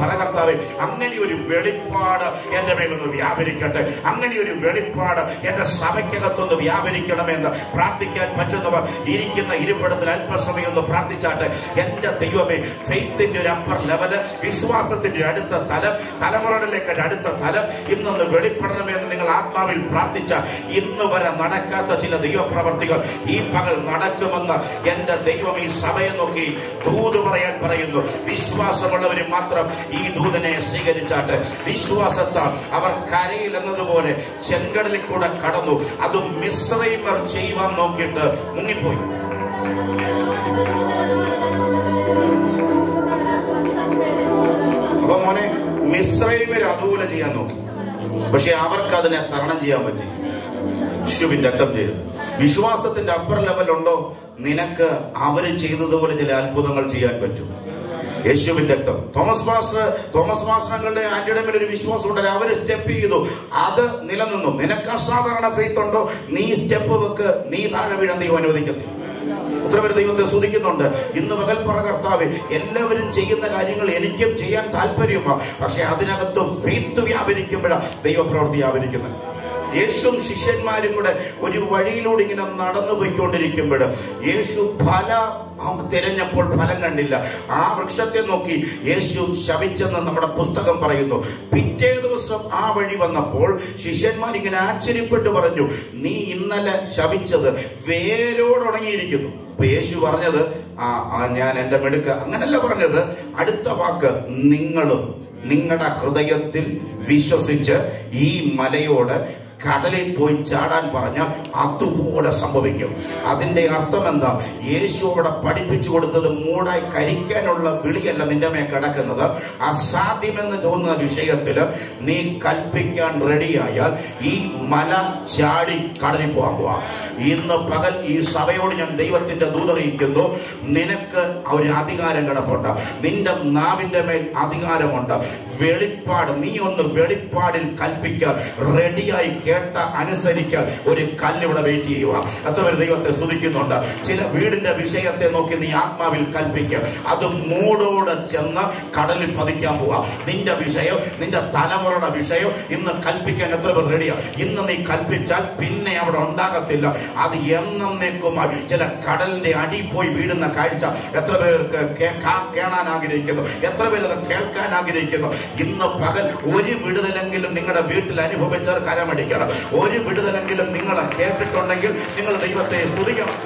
കർത്താവേ, അങ്ങനെ ഒരു വെളിപ്പാട് എന്റെ മേലൊന്ന് വ്യാപരിക്കട്ടെ. അങ്ങനെ ഒരു വെളിപ്പാട് എന്റെ സഭയ്ക്കകത്തൊന്ന് വ്യാപരിക്കണമെന്ന് പ്രാർത്ഥിക്കാൻ പറ്റുന്നവർ ഇരിക്കുന്ന ഇരിപ്പിടത്തിൽ അല്പസമയം ഒന്ന് പ്രാർത്ഥിച്ചാട്ടെ. എന്റെ ദൈവമേ, ഫെയ്ത്തിന്റെ ഒരു അപ്പർ ലെവല്, വിശ്വാസത്തിന്റെ ഒരു അടുത്ത തലം, തലമുറകളിലേക്ക് ഒരു അടുത്ത തലം ഇന്നൊന്ന് വെളിപ്പെടണമെന്ന് നിങ്ങൾ ആത്മാവിൽ പ്രാർത്ഥിച്ച ഇന്ന് വരെ നടക്കാത്ത ചില ദൈവപ്രവർത്തികൾ ഈ പകൽ നടക്കുമെന്ന് എന്റെ ദൈവം ഈ സഭയെ നോക്കി ദൂത് പറയാൻ പറയുന്നു. വിശ്വാസമുള്ളവരും മാത്രം ഈ ദൂതനെ സ്വീകരിച്ചാട്ടെ. വിശ്വാസത്താൽ അവർ കരയിൽ എന്നതുപോലെ ചെങ്കടലിൽ കൂടെ കടന്നു. അത് മിസ്രൈമർ ചെയ്യുവാൻ നോക്കിയിട്ട് മുങ്ങിപ്പോയി. അപ്പൊ മോനെ, മിസ്രൈമർ അതുപോലെ ചെയ്യാൻ നോക്കി, പക്ഷെ അവർക്ക് അതിനെ തരണം ചെയ്യാൻ പറ്റി. യേശുവിന്റെ രക്തം ചെയ്തു. വിശ്വാസത്തിന്റെ അപ്പർ ലെവൽ ഉണ്ടോ നിനക്ക് അവര് ചെയ്തതുപോലെ ചില അത്ഭുതങ്ങൾ ചെയ്യാൻ പറ്റും. യേശുവിന്റെ രക്തം. തോമസ് മാസ്റ്റർ തോമസ് മാസ്റ്ററുടെ ആന്റിയുടെ മേൽ ഒരു വിശ്വാസം ഉണ്ടല്ലോ, അവര് സ്റ്റെപ്പ് ചെയ്തു, അത് നിലനിന്നു. നിനക്ക് അസാധാരണ ഫെയ്ത്ത് ഉണ്ടോ, നീ സ്റ്റെപ്പ് വെക്ക്, നീ താഴെ വീഴാൻ ദൈവം അനുവദിക്കത്തില്ല. എത്ര പേര് ദൈവത്തെ സ്തുതിക്കുന്നുണ്ട്? ഇന്ന് പകൽ പറ കർത്താവേ, എല്ലാവരും ചെയ്യുന്ന കാര്യങ്ങൾ എനിക്കും ചെയ്യാൻ താല്പര്യമാണ്, പക്ഷെ അതിനകത്ത് ഫെയ്ത്ത് വ്യാപരിക്കുമ്പോഴാണ് ദൈവപ്രവൃത്തി വ്യാപരിക്കുന്നത്. യേശുവും ശിഷ്യന്മാരും കൂടെ ഒരു വഴിയിലൂടെ ഇങ്ങനെ നടന്നു പോയിക്കൊണ്ടിരിക്കുമ്പോൾ യേശു ഫല തിരഞ്ഞപ്പോൾ ഫലം കണ്ടില്ല. ആ വൃക്ഷത്തെ നോക്കി യേശു ശപിച്ചെന്ന് നമ്മുടെ പുസ്തകം പറയുന്നു. പിറ്റേ ദിവസം ആ വഴി വന്നപ്പോൾ ശിഷ്യന്മാരിങ്ങനെ ആശ്ചര്യപ്പെട്ട് പറഞ്ഞു, നീ ഇന്നലെ ശപിച്ചത് വേരോടുണങ്ങിയിരിക്കുന്നു. അപ്പൊ യേശു പറഞ്ഞത്, ആ ഞാൻ എന്റെ മെടുക്ക അങ്ങനല്ല പറഞ്ഞത്. അടുത്ത വാക്ക്, നിങ്ങളും നിങ്ങളുടെ ഹൃദയത്തിൽ വിശ്വസിച്ച് ഈ മലയോട് കടലിൽ പോയി ചാടാൻ പറഞ്ഞാൽ അതുപോലെ സംഭവിക്കും. അതിന്റെ അർത്ഥം എന്താ? യേശു അവിടെ പഠിപ്പിച്ചു കൊടുത്തത് മൂടായി കരിക്കാനുള്ള വിളിയല്ല നിന്റെ മേ കിടക്കുന്നത്. അസാധ്യമെന്ന് തോന്നുന്ന വിഷയത്തിൽ നീ കൽപ്പിക്കാൻ റെഡിയായാൽ ഈ മല ചാടി കടലിൽ പോകാൻ പോവാ. ഇന്ന് പകൽ ഈ സഭയോട് ഞാൻ ദൈവത്തിന്റെ ദൂതറിയിക്കുന്നു, നിനക്ക് ഒരു അധികാരം കിടപ്പുണ്ട്. നിന്റെ നാവിന്റെ മേൽ അധികാരമുണ്ട്. വെളിപ്പാട്, നീ ഒന്ന് വെളിപ്പാടിൽ കൽപ്പിക്കാൻ റെഡിയായി കേട്ട അനുസരിക്കാൻ ഒരു കല്ലിവിടെ വെയിറ്റ് ചെയ്യുക. എത്ര പേര് ദൈവത്തെ സ്തുതിക്കുന്നുണ്ട്? ചില വീടിന്റെ വിഷയത്തെ നോക്കി നീ ആത്മാവിൽ കൽപ്പിക്കുക, അത് മൂടോടെ ചെന്ന് കടലിൽ പതിക്കാൻ പോവാ. നിന്റെ വിഷയം, നിന്റെ തലമുറയുടെ വിഷയം ഇന്ന് കൽപ്പിക്കാൻ എത്ര പേർ റെഡിയാ? ഇന്ന് നീ കൽപ്പിച്ചാൽ പിന്നെ അവിടെ ഉണ്ടാകത്തില്ല. അത് എന്നേക്കുമായി ചില കടലിന്റെ അടി പോയി വീടുന്ന കാഴ്ച എത്ര പേർക്ക് കാണാൻ ആഗ്രഹിക്കുന്നു? എത്ര പേര് അത് കേൾക്കാൻ ആഗ്രഹിക്കുന്നു? ഇന്ന് പകൽ ഒരു വിടുതലെങ്കിലും നിങ്ങളുടെ വീട്ടിൽ അനുഭവിച്ചവർ കരമടിക്കണം. ഒരു വിടുതലെങ്കിലും നിങ്ങൾ കേട്ടിട്ടുണ്ടെങ്കിൽ നിങ്ങൾ ദൈവത്തെ സ്തുതിക്കണം.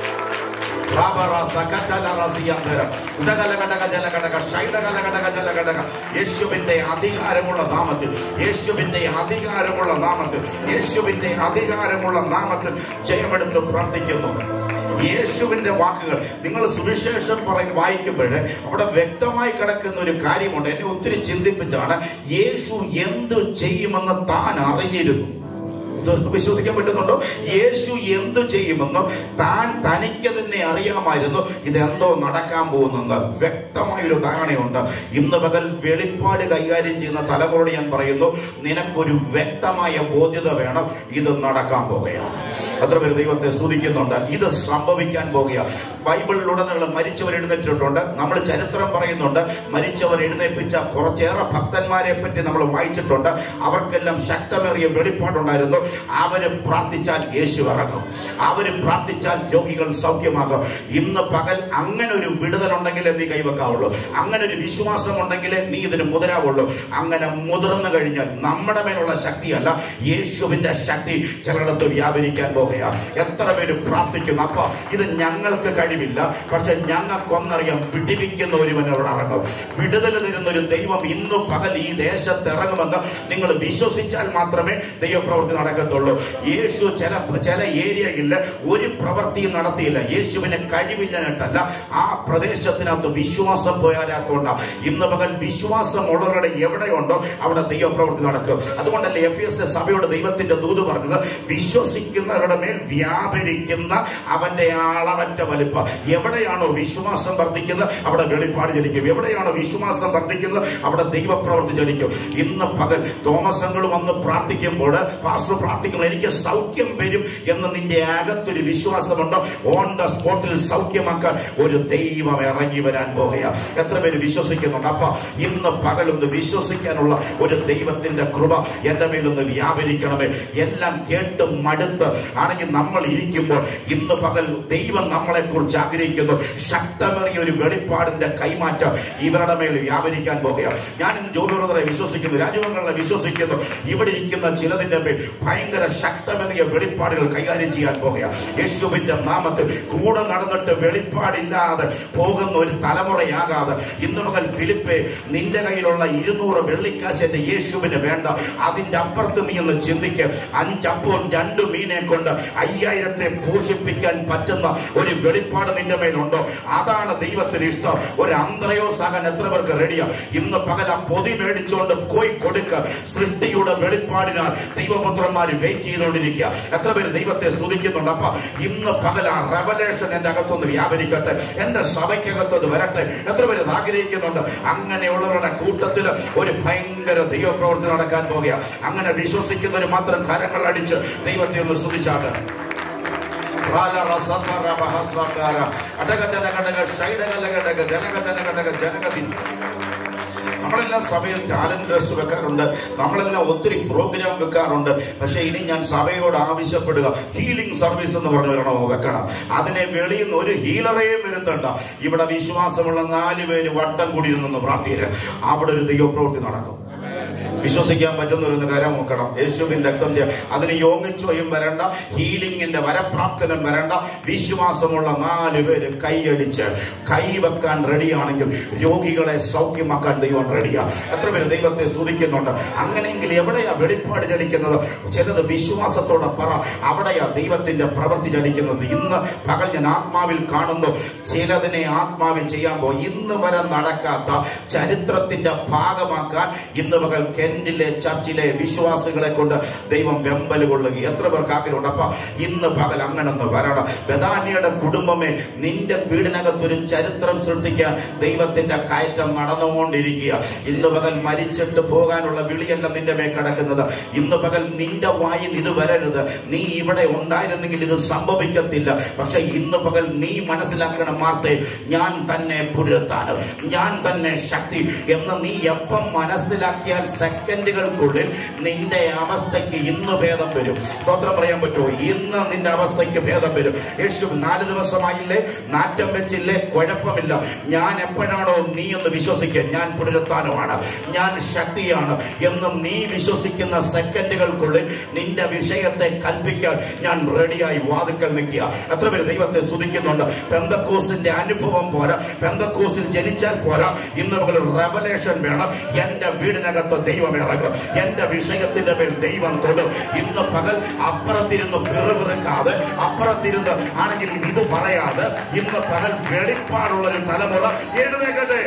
യേശുവിന്റെ അധികാരമുള്ള നാമത്തിൽ, യേശുവിന്റെ അധികാരമുള്ള നാമത്തിൽ, യേശുവിന്റെ അധികാരമുള്ള നാമത്തിൽ ജയമെടുത്ത് പ്രാർത്ഥിക്കുന്നു. യേശുവിന്റെ വാക്കുകൾ നിങ്ങൾ സുവിശേഷം പറയും വായിക്കുമ്പോൾ അവിടെ വ്യക്തമായി കിടക്കുന്ന ഒരു കാര്യമുണ്ട്. എന്നെ ഒത്തിരി ചിന്തിപ്പിച്ചാണ്. യേശു എന്തു ചെയ്യുമെന്ന് താൻ അറിഞ്ഞിരുന്നു. വിശ്വസിക്കാൻ പറ്റുന്നുണ്ടോ? യേശു എന്തു ചെയ്യുമെന്നും താൻ തനിക്ക് തന്നെ അറിയാമായിരുന്നു ഇതെന്തോ നടക്കാൻ പോകുന്നെന്ന് വ്യക്തമായൊരു ധാരണയുണ്ട്. ഇന്ന് പകൽ വെളിപ്പാട് കൈകാര്യം ചെയ്യുന്ന തലമുറയോട് ഞാൻ പറയുന്നു, നിനക്കൊരു വ്യക്തമായ ബോധ്യത വേണം. ഇത് നടക്കാൻ പോകുകയാണ്. എത്ര പേര് ദൈവത്തെ സ്തുതിക്കുന്നുണ്ട്? ഇത് സംഭവിക്കാൻ പോകുകയാണ്. ബൈബിളിലുടനീളം മരിച്ചവർ എഴുന്നേറ്റിട്ടുണ്ട്. നമ്മൾ ചരിത്രം പറയുന്നുണ്ട്. മരിച്ചവർ എഴുന്നേൽപ്പിച്ച കുറച്ചേറെ ഭക്തന്മാരെ പറ്റി നമ്മൾ വായിച്ചിട്ടുണ്ട്. അവർക്കെല്ലാം ശക്തമേറിയ വെളിപ്പാടുണ്ടായിരുന്നു. അവര് പ്രാർത്ഥിച്ചാൽ യേശു ഇറങ്ങും. അവര് പ്രാർത്ഥിച്ചാൽ രോഗികൾ സൗഖ്യമാകും. ഇന്ന് പകൽ അങ്ങനെ ഒരു വിടുതലുണ്ടെങ്കിലേ നീ കൈവെക്കാവുള്ളൂ. അങ്ങനെ ഒരു വിശ്വാസം ഉണ്ടെങ്കിലേ നീ ഇതിന് മുതിരാവുള്ളൂ. അങ്ങനെ മുതിർന്നു കഴിഞ്ഞാൽ നമ്മുടെ മേലുള്ള ശക്തിയല്ല, യേശുവിന്റെ ശക്തി ചിലയിടത്ത് വ്യാപരിക്കാൻ പോകുകയാണ്. എത്ര പേര് പ്രാർത്ഥിക്കുന്നു, അപ്പൊ ഇത് ഞങ്ങൾക്ക് കഴിവില്ല, പക്ഷെ ഞങ്ങൾക്കൊന്നറിയാം വിടിവിക്കുന്ന ഒരുവൻ അവിടെ ഇറങ്ങും. വിടുതൽ തരുന്ന ഒരു ദൈവം ഇന്ന് പകൽ ഈ ദേശത്ത് ഇറങ്ങുമെന്ന് നിങ്ങൾ വിശ്വസിച്ചാൽ മാത്രമേ ദൈവപ്രവൃത്തി നടക്കത്തുള്ളൂ. യേശു ചില ചില ഏരിയയിൽ ഒരു പ്രവൃത്തിയും നടത്തിയില്ല. യേശുവിന് കഴിവില്ലെന്നിട്ടല്ല, ആ പ്രദേശത്തിനകത്ത് വിശ്വാസം പോയാലാക്കൊണ്ടാ. ഇന്ന് പകൽ വിശ്വാസമുള്ളവരുടെ എവിടെയുണ്ടോ അവിടെ ദൈവപ്രവൃത്തി നടക്കും. അതുകൊണ്ടല്ലേ എഫ് എസ് സഭയോട് ദൈവത്തിന്റെ ദൂത് പറഞ്ഞത്, വിശ്വസിക്കുന്നവരുടെ മേൽ വ്യാപരിക്കുന്ന അവന്റെ അളവറ്റ വലിപ്പം. എവിടെയാണോ വിശ്വാസം വർദ്ധിക്കുന്നത് അവിടെ വെളിപ്പാട് ജനിക്കും. എവിടെയാണോ വിശ്വാസം വർദ്ധിക്കുന്നത് അവിടെ ദൈവപ്രവൃത്തി ജനിക്കും. ഇന്ന് പകൽ തോമസ് അങ്കിൾ വന്ന് പ്രാർത്ഥിക്കുമ്പോൾ, പാസ്റ്റർ പ്രാർത്ഥിക്കണം, എനിക്ക് സൗഖ്യം വരും എന്ന് നിന്റെ അകത്തൊരു വിശ്വാസമുണ്ടോ? ഓൺ ദ സ്പോട്ടിൽ സൗഖ്യമാക്കാൻ ഒരു ദൈവം ഇറങ്ങി വരാൻ പോകുകയാണ്. എത്ര പേര് വിശ്വസിക്കുന്നുണ്ട്? അപ്പൊ ഇന്ന് പകലൊന്ന് വിശ്വസിക്കാനുള്ള ഒരു ദൈവത്തിന്റെ കൃപ എന്റെ മേലൊന്ന് വ്യാപരിക്കണമേ. എല്ലാം കേട്ട് മടുത്ത് ആണെങ്കിൽ നമ്മൾ ഇരിക്കുമ്പോൾ ഇന്ന് പകൽ ദൈവം നമ്മളെ കുറിച്ച് ആഗ്രഹിക്കുന്നു ശക്തമേറിയ ഒരു വെളിപ്പാടിന്റെ കൈമാറ്റം ഇവരുടെ മേൽ വ്യാപരിക്കാൻ പോകുകയാണ്. ഞാൻ ഇന്ന് ജോബി ബ്രദറെ വിശ്വസിക്കുന്നു, രാജവങ്ങളെ വിശ്വസിക്കുന്നു. ഇവിടെ ഇരിക്കുന്ന ചിലതിന്റെ മേൽ ഭയങ്കര ശക്തമേറിയ വെളിപ്പാടുകൾ കൈകാര്യം ചെയ്യാൻ പോകുകയാണ് യേശുവിന്റെ നാമത്തിൽ. കൂടെ നടന്നിട്ട് വെളിപ്പാടില്ലാതെ പോകുന്ന ഒരു തലമുറയാകാതെ ഇന്ന് പകൽ ഫിലിപ്പേ, നിന്റെ കയ്യിലുള്ള ഇരുന്നൂറ് വെള്ളിക്കാശ് എന്റെ യേശുവിന് വേണ്ട. അതിന്റെ അപ്പുറത്ത് നീ ഒന്ന് ചിന്തിക്ക്. അഞ്ചപ്പവും രണ്ടു മീനെ കൊണ്ട് അയ്യായിരത്തെ പോഷിപ്പിക്കാൻ പറ്റുന്ന ഒരു വെളിപ്പാട് നിന്റെ മേലുണ്ടോ? അതാണ് ദൈവത്തിന് ഇഷ്ടം. ഒരു അന്ത്രയോസ് ആകാൻ എത്ര പേർക്ക് റെഡിയാ? ഇന്ന് പകൽ ആ പൊതി മേടിച്ചുകൊണ്ട് പോയി കൊടുക്ക. സൃഷ്ടിയുടെ വെളിപ്പാടിനാൽ ദൈവപുത്രന്മാർ വെയിറ്റ് ചെയ്തുകൊണ്ടിരിക്കുക. എത്ര പേര് ദൈവത്തെ സ്തുതിക്കുന്നുണ്ട്? അപ്പൊ ഇന്ന് പകൽ ആ റെവലേഷൻ എന്റെ അകത്തൊന്ന് വ്യാപരിക്കട്ടെ, എന്റെ സഭയ്ക്കകത്തൊന്ന് വരട്ടെ. എത്ര പേര് ആഗ്രഹിക്കുന്നുണ്ട്? അങ്ങനെയുള്ളവരുടെ കൂട്ടത്തിൽ ഒരു ഭയങ്കര ദൈവപ്രവൃത്തി നടക്കാൻ പോകുക. അങ്ങനെ വിശ്വസിക്കുന്നവർ മാത്രം കരങ്ങൾ അടിച്ച് ദൈവത്തെ ഒന്ന് സ്തുതിച്ചാട്ട്. നമ്മളെല്ലാം സഭയിൽ ടാലന്റ് ഡ്രസ് വെക്കാറുണ്ട്, നമ്മളെല്ലാം ഒത്തിരി പ്രോഗ്രാം വെക്കാറുണ്ട്. പക്ഷെ ഇനി ഞാൻ സഭയോട് ആവശ്യപ്പെടുക, ഹീലിംഗ് സർവീസ് എന്ന് പറഞ്ഞു വരണോ? വെക്കണം. അതിനെ വെളിയിൽ നിന്ന് ഒരു ഹീലറേയും വരുത്തണ്ട. ഇവിടെ വിശ്വാസമുള്ള നാല് പേര് വട്ടം കൂടിയിരുന്നെന്ന് പ്രാർത്ഥിക്കുക, അവിടെ ഒരു ദൈവപ്രവൃത്തി നടക്കും. വിശ്വസിക്കാൻ പറ്റുന്ന ഒരു കാര്യം നോക്കണം. യേശുവിന്റെ രക്തം ചെയ്യാം. അതിന് യോഗിച്ചോയും വരണ്ട, ഹീലിംഗിന്റെ വരപ്രാപ്തനും വരണ്ട. വിശ്വാസമുള്ള നാല് പേര് കൈയടിച്ച് കൈവെക്കാൻ റെഡിയാണെങ്കിൽ രോഗികളെ സൗഖ്യമാക്കാൻ ദൈവം റെഡിയാ. എത്ര പേര് ദൈവത്തെ സ്തുതിക്കുന്നുണ്ട്? അങ്ങനെയെങ്കിൽ എവിടെയാ വെളിപ്പാട് ചലിക്കുന്നത്? ചിലത് വിശ്വാസത്തോടെ പറ, അവിടെയാ ദൈവത്തിന്റെ പ്രവൃത്തി ചലിക്കുന്നത്. ഇന്ന് പകൽ ഞാൻ ആത്മാവിൽ കാണുന്നു ചിലതിനെ ആത്മാവിൽ ചെയ്യാൻ പോകും. ഇന്ന് വരെ നടക്കാത്ത ചരിത്രത്തിന്റെ ഭാഗമാക്കാൻ ഇന്ന് പകൽ കെന്റിലെ ചർച്ചിലെ വിശ്വാസികളെ കൊണ്ട് ദൈവം വെമ്പൽ കൊള്ളുക. എത്ര പേർക്ക് ആഗ്രഹമുണ്ട്? അപ്പൊ ഇന്ന് പകൽ അങ്ങനൊന്ന് വരണം. ബെഥാനിയുടെ കുടുംബമേ, നിന്റെ വീടിനകത്തൊരു ചരിത്രം സൃഷ്ടിക്കാൻ ദൈവത്തിന്റെ കയറ്റം നടന്നുകൊണ്ടിരിക്കുക. ഇന്ന് പകൽ മരിച്ചിട്ട് പോകാനുള്ള വിളിയല്ല നിന്റെ മേൽ കിടക്കുന്നത്. ഇന്ന് പകൽ നിന്റെ വായിൽ ഇത് വരരുത്. നീ ഇവിടെ ഉണ്ടായിരുന്നെങ്കിൽ ഇത് സംഭവിക്കത്തില്ല. പക്ഷെ ഇന്ന് പകൽ നീ മനസ്സിലാക്കണം, മാർത്തേ, ഞാൻ തന്നെ പുനരുത്ഥാനം, ഞാൻ തന്നെ ശക്തി എന്ന് നീ എപ്പം മനസ്സിലാക്കിയാൽ സെക്കൻഡുകൾക്കുള്ളിൽ നിന്റെ അവസ്ഥയ്ക്ക് ഇന്ന് ഭേദം വരും. സ്തോത്രം പറയാൻ പറ്റുമോ? ഇന്ന് നിന്റെ അവസ്ഥയ്ക്ക് ഭേദം വരും. യേശു നാല് ദിവസമായില്ലേ, നാറ്റം വെച്ചില്ലേ, കുഴപ്പമില്ല. ഞാൻ എപ്പോഴാണോ നീ എന്ന് വിശ്വസിക്കുക, ഞാൻ പുനരുത്ഥാനമാണ്, ഞാൻ ശക്തിയാണ് എന്ന് നീ വിശ്വസിക്കുന്ന സെക്കൻഡുകൾക്കുള്ളിൽ നിന്റെ വിഷയത്തെ കൽപ്പിക്കാൻ ഞാൻ റെഡിയായി വാതിക്കൽ നിൽക്കുക. എത്ര പേര് ദൈവത്തെ സ്തുതിക്കുന്നുണ്ട്? പെന്തക്കോസ്തിന്റെ അനുഭവം പോരാ, പെന്തക്കോസ്തിൽ ജനിച്ചാൽ പോരാ. ഇന്ന് മുതൽ റെവലേഷൻ വേണം. എന്റെ വീടിനകത്ത് ദൈവം ഇറങ്ങും, എന്റെ വിഷയത്തിന്റെ മേൽ ദൈവം തൊടും. ഇന്ന് പകൽ അപ്പുറത്തിരുന്ന് പിറുപിറുക്കാതെ, അപ്പുറത്തിരുന്ന് ആണെങ്കിൽ ഇത് പറയാതെ ഇന്ന് പകൽ വെളിപ്പാടുള്ളൊരു തലമുറ എഴുന്നേക്കട്ടെ.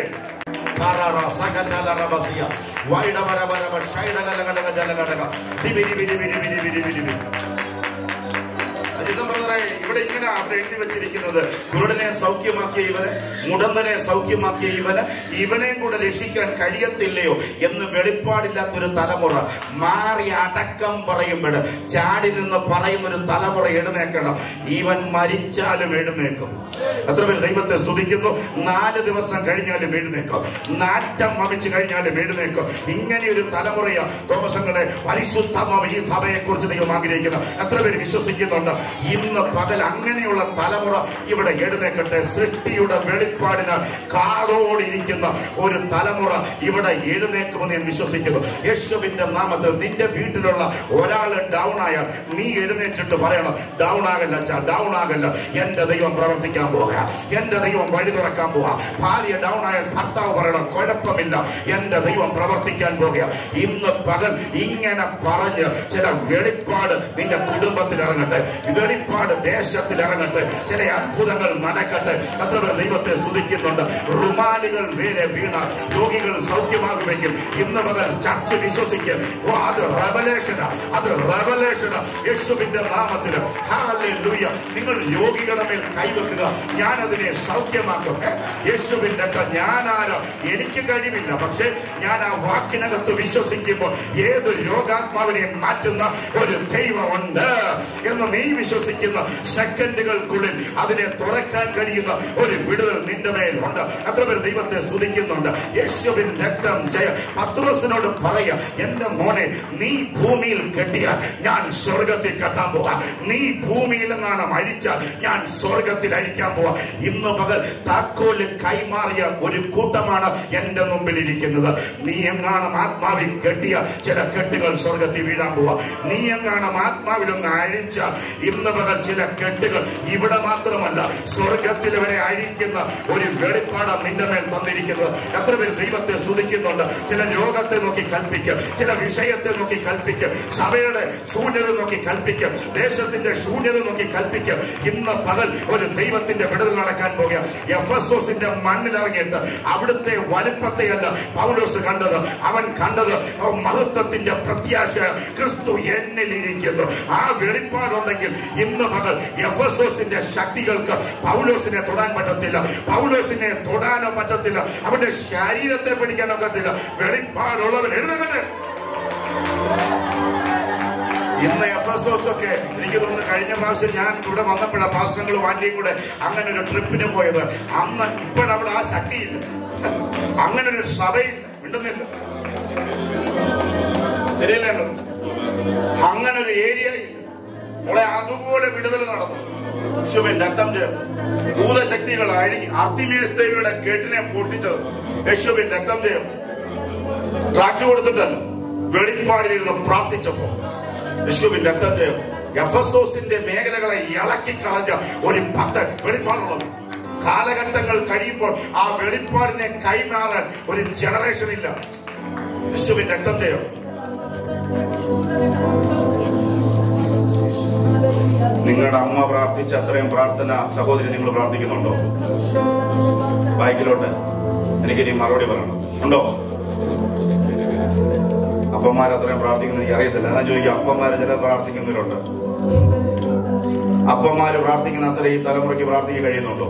ഇവിടെ ഇങ്ങനെ അവിടെ എഴുതി വെച്ചിരിക്കുന്നത്, കുരുടനെ സൗഖ്യമാക്കിയ ഇവന്, മുടന്തനെ സൗഖ്യമാക്കിയ ഇവന്, ഇവനെയും കൂടെ രക്ഷിക്കാൻ കഴിയത്തില്ലയോ എന്ന് വെളിപ്പാടില്ലാത്തൊരു തലമുറ മാറി അടക്കം പറയുമ്പോൾ ചാടി നിന്ന് പറയുന്നൊരു തലമുറ എഴുന്നേക്കണം. ഇവൻ മരിച്ചാലും എഴുന്നേക്കും. എത്ര പേര് ദൈവത്തെ സ്തുതിക്കുന്നു? നാല് ദിവസം കഴിഞ്ഞാലും എഴുന്നേക്കും, നാറ്റം വമിച്ചു കഴിഞ്ഞാലും എഴുന്നേക്കും. ഇങ്ങനെയൊരു തലമുറയാ തോമസങ്ങളെ പരിശുദ്ധമായ ഈ സഭയെ കുറിച്ച് ദൈവം ആഗ്രഹിക്കുന്നു. എത്ര പേര് വിശ്വസിക്കുന്നുണ്ട്? ഇന്ന് പകൽ അങ്ങനെയുള്ള തലമുറ ഇവിടെ എഴുന്നേക്കട്ടെ. സൃഷ്ടിയുടെ വെളിപ്പാടിന് കാതോടിരിക്കുന്ന ഒരു തലമുറ ഇവിടെ എഴുന്നേക്കുമെന്ന് ഞാൻ വിശ്വസിക്കുന്നു യേശുവിന്റെ നാമത്തിൽ. നിന്റെ വീട്ടിലുള്ള ഒരാള് ഡൗൺ ആയാൽ നീ എഴുന്നേറ്റിട്ട് പറയണം, ഡൗൺ ആകല്ല അച്ഛാ, ഡൗൺ ആകല്ല, എന്റെ ദൈവം പ്രവർത്തിക്കാൻ പോവുക, എന്റെ ദൈവം വഴി തുറക്കാൻ പോവുക. ഭാര്യ ഡൗൺ ആയാൽ ഭർത്താവ് പറയണം, കുഴപ്പമില്ല, എന്റെ ദൈവം പ്രവർത്തിക്കാൻ പോവുക. ഇന്ന് പകൽ ഇങ്ങനെ പറഞ്ഞ് ചില വെളിപ്പാട് നിന്റെ കുടുംബത്തിൽ ഇറങ്ങട്ടെ. വെളിപ്പാട് നമ്മുടെ ദേശത്തിൽ ഇറങ്ങട്ടെ. ചില അത്ഭുതങ്ങൾ നടക്കട്ടെ. എത്ര പേർ ദൈവത്തെ സ്തുതിക്കുന്നുണ്ട്? റുമാലുകൾ വേറെ വീണ രോഗികൾ സൗഖ്യമാകുമെങ്കിൽ ഇന്ന് മുതൽ ചർച്ച വിശ്വസിക്കും. ഓ, അത് റെവലേഷനാ, അത് റെവലേഷനാ യേശുവിന്റെ നാമത്തിൽ. ഹല്ലേലൂയ. നിങ്ങൾ രോഗികളുടെ മേൽ കൈവെക്കുക, ഞാൻ അതിനെ സൗഖ്യമാക്കും. യേശുവിന്റെ ഞാനാരോ എനിക്ക് കഴിവില്ല, പക്ഷെ ഞാൻ ആ വാക്കിനകത്ത് വിശ്വസിക്കുമ്പോൾ ഏത് രോഗാത്മാവിനെ മാറ്റുന്ന ഒരു ദൈവമുണ്ട് എന്ന് നീ വിശ്വസിക്കുന്ന സെക്കൻഡുകൾക്കുള്ളിൽ അതിനെ തുറക്കാൻ കഴിയുന്ന ഒരു വിടുതൽ നിന്റെ മേലുണ്ട്. എത്ര പേർ ദൈവത്തെ സ്തുതിക്കുന്നുണ്ട്? യേശുവിൻ രക്തം ജയ. പത്രോസിനോട് പറയാ, എന്റെ മോനെ, നീ ഭൂമിയിൽ കെട്ടിയാൽ ഞാൻ സ്വർഗത്തിൽ കെട്ടാൻ പോവാ. നീ ഭൂമിയിൽ നിന്നാണ് അഴിച്ചാൽ ഞാൻ സ്വർഗത്തിൽ അഴിക്കാൻ പോവാ. ഇന്ന് പകൽ താക്കോല് കൈമാറിയ ഒരു കൂട്ടമാണ് എന്റെ മുമ്പിൽ ഇരിക്കുന്നത്. നീ എങ്ങാണ് ആത്മാവിൽ കെട്ടിയ ചില കെട്ടുകൾ സ്വർഗത്തിൽ വീഴാൻ പോവാ. നീ എങ്ങാണ് ആത്മാവിലൊന്ന് അഴിച്ച ഇന്ന് പകൽ ചില കെട്ടുകൾ ഇവിടെ മാത്രമല്ല സ്വർഗത്തിൽ വരെ അഴിക്കുന്ന ഒരു വെളിപ്പാടാണ് നിന്റെ മേൽ തന്നിരിക്കുന്നത്. എത്ര പേര് ദൈവത്തെ സ്തുതിക്കുന്നുണ്ട്? ചില രോഗത്തെ നോക്കി കൽപ്പിക്കും, ചില വിഷയത്തെ നോക്കി കൽപ്പിക്കും, സഭയുടെ ശൂന്യത നോക്കി കൽപ്പിക്കും, ദേശത്തിന്റെ ശൂന്യത നോക്കി കൽപ്പിക്കും. ഇന്ന് പകൽ ഒരു ദൈവത്തിന്റെ വിടുതൽ നടക്കാൻ പോകുക. എഫെസോസിന്റെ മണ്ണിലിറങ്ങിയിട്ട് അവിടുത്തെ വലിപ്പത്തെയല്ല പൗലോസ് കണ്ടത്. അവൻ കണ്ടത് മഹത്വത്തിന്റെ പ്രത്യാശ ക്രിസ്തു എന്നിലിരിക്കുന്നു. ആ വെളിപ്പാടുണ്ടെങ്കിൽ ഇന്ന് പകൽ എഫെസോസിന്റെ ശക്തികൾക്ക് പൗലോസിനെ തൊടാൻ പറ്റത്തില്ല, പൗലോസിനെ തൊടാനോ പറ്റത്തില്ല, അവന്റെ ശരീരത്തെ പിടിക്കാനൊക്കത്തില്ല. വെളിപ്പാടുള്ളവൻ എഴുതട്ടെ. ഇന്ന് എഫെസോസ് ഒക്കെ എനിക്ക് തോന്നുന്നു കഴിഞ്ഞ പ്രാവശ്യം ഞാൻ ഇവിടെ വന്നപ്പോഴാണ് പാസ്റ്ററുകളും ആന്റിയും കൂടെ അങ്ങനെ ഒരു ട്രിപ്പിന് പോയത്. അന്ന് ഇപ്പോഴവിടെ ആ ശക്തിയില്ല, അങ്ങനെ ഒരു സഭയില്ല, മിണ്ടുന്നില്ല, ശരിയല്ലേ? അങ്ങനെ ഒരു ഏരിയ ഇല്ല. മോളെ അതുപോലെ വിടുതൽ നടന്നു. യേശുവിൻ രക്തം ഭൂതശക്തികൾ അഴിഞ്ഞ് അർത്തിമേസ് ദേവിയുടെ കെട്ടിനെ പൊട്ടിച്ചത് യേശുവിൻ രക്തം ചെയ്യും. ട്രാക്ട് കൊടുത്തിട്ടല്ല, വെളിപ്പാടിലിരുന്ന് പ്രാർത്ഥിച്ചപ്പോ യേശുവിൻ രക്തം ചെയ്യും. എഫെസോസിന്റെ മേഖലകളെ ഇളക്കി കളഞ്ഞ ഒരു ഭക്തൻ വെളിപ്പാടുള്ളത്. കാലഘട്ടങ്ങൾ കഴിയുമ്പോൾ ആ വെളിപ്പാടിനെ കൈമാറാൻ ഒരു ജനറേഷൻ ഇല്ല. യേശുവിൻ രക്തം ചെയ്യും. നിങ്ങളുടെ അമ്മ പ്രാർത്ഥിച്ച അത്രയും പ്രാർത്ഥന സഹോദരി നിങ്ങൾ പ്രാർത്ഥിക്കുന്നുണ്ടോ? ബൈക്കിലോട്ട് എനിക്കിനി മറുപടി പറയണം. ഉണ്ടോ? അപ്പന്മാർ അത്രയും പ്രാർത്ഥിക്കുന്ന എനിക്ക് അറിയത്തില്ല. ഞാൻ ചോദിക്കാം, അപ്പന്മാര് ചില പ്രാർത്ഥിക്കുന്നവരുണ്ട്. അപ്പന്മാര് പ്രാർത്ഥിക്കുന്ന അത്ര ഈ തലമുറയ്ക്ക് പ്രാർത്ഥിക്കാൻ കഴിയുന്നുണ്ടോ?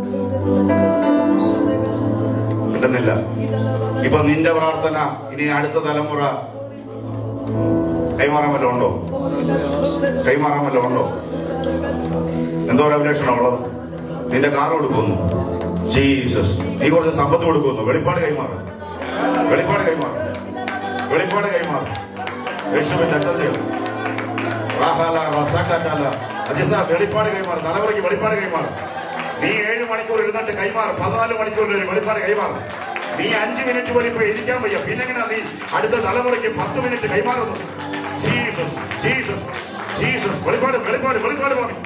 കിട്ടുന്നില്ല. ഇപ്പൊ നിന്റെ പ്രാർത്ഥന ഇനി അടുത്ത തലമുറ കൈമാറാൻ വല്ലതും ഉണ്ടോ? കൈമാറാൻ വല്ലതും ഉണ്ടോ? എന്തോ റെവലേഷനാണ് ഉള്ളത്. നിന്റെ കാർ കൊടുക്കുന്നു, ജീസസ്. നീ കുറച്ച് സമ്പത്ത് കൊടുക്കുന്നു, വെളിപ്പാട് കൈമാറും, വെളിപ്പാട് കൈമാറും, വെളിപ്പാട് കൈമാറും. യേശുവിന്റെ രക്തത്തിൽ വെളിപ്പാട് കൈമാറും. തലമുറയ്ക്ക് വെളിപ്പാട് കൈമാറും. നീ ഏഴ് മണിക്കൂർ ഇരുന്നിട്ട് കൈമാറും, പതിനാല് മണിക്കൂറിൽ ഒരു വെളിപ്പാട് കൈമാറും. നീ അഞ്ച് മിനിറ്റ് പോലും ഇപ്പൊ ഇരിക്കാൻ വയ്യ, പിന്നെങ്ങനെ നീ അടുത്ത തലമുറയ്ക്ക് പത്ത് മിനിറ്റ് കൈമാറുന്നു? Jesus, Jesus, Jesus. വെളിപ്പാട്, വെളിപ്പാട്, വെളിപ്പാട് പോകണം.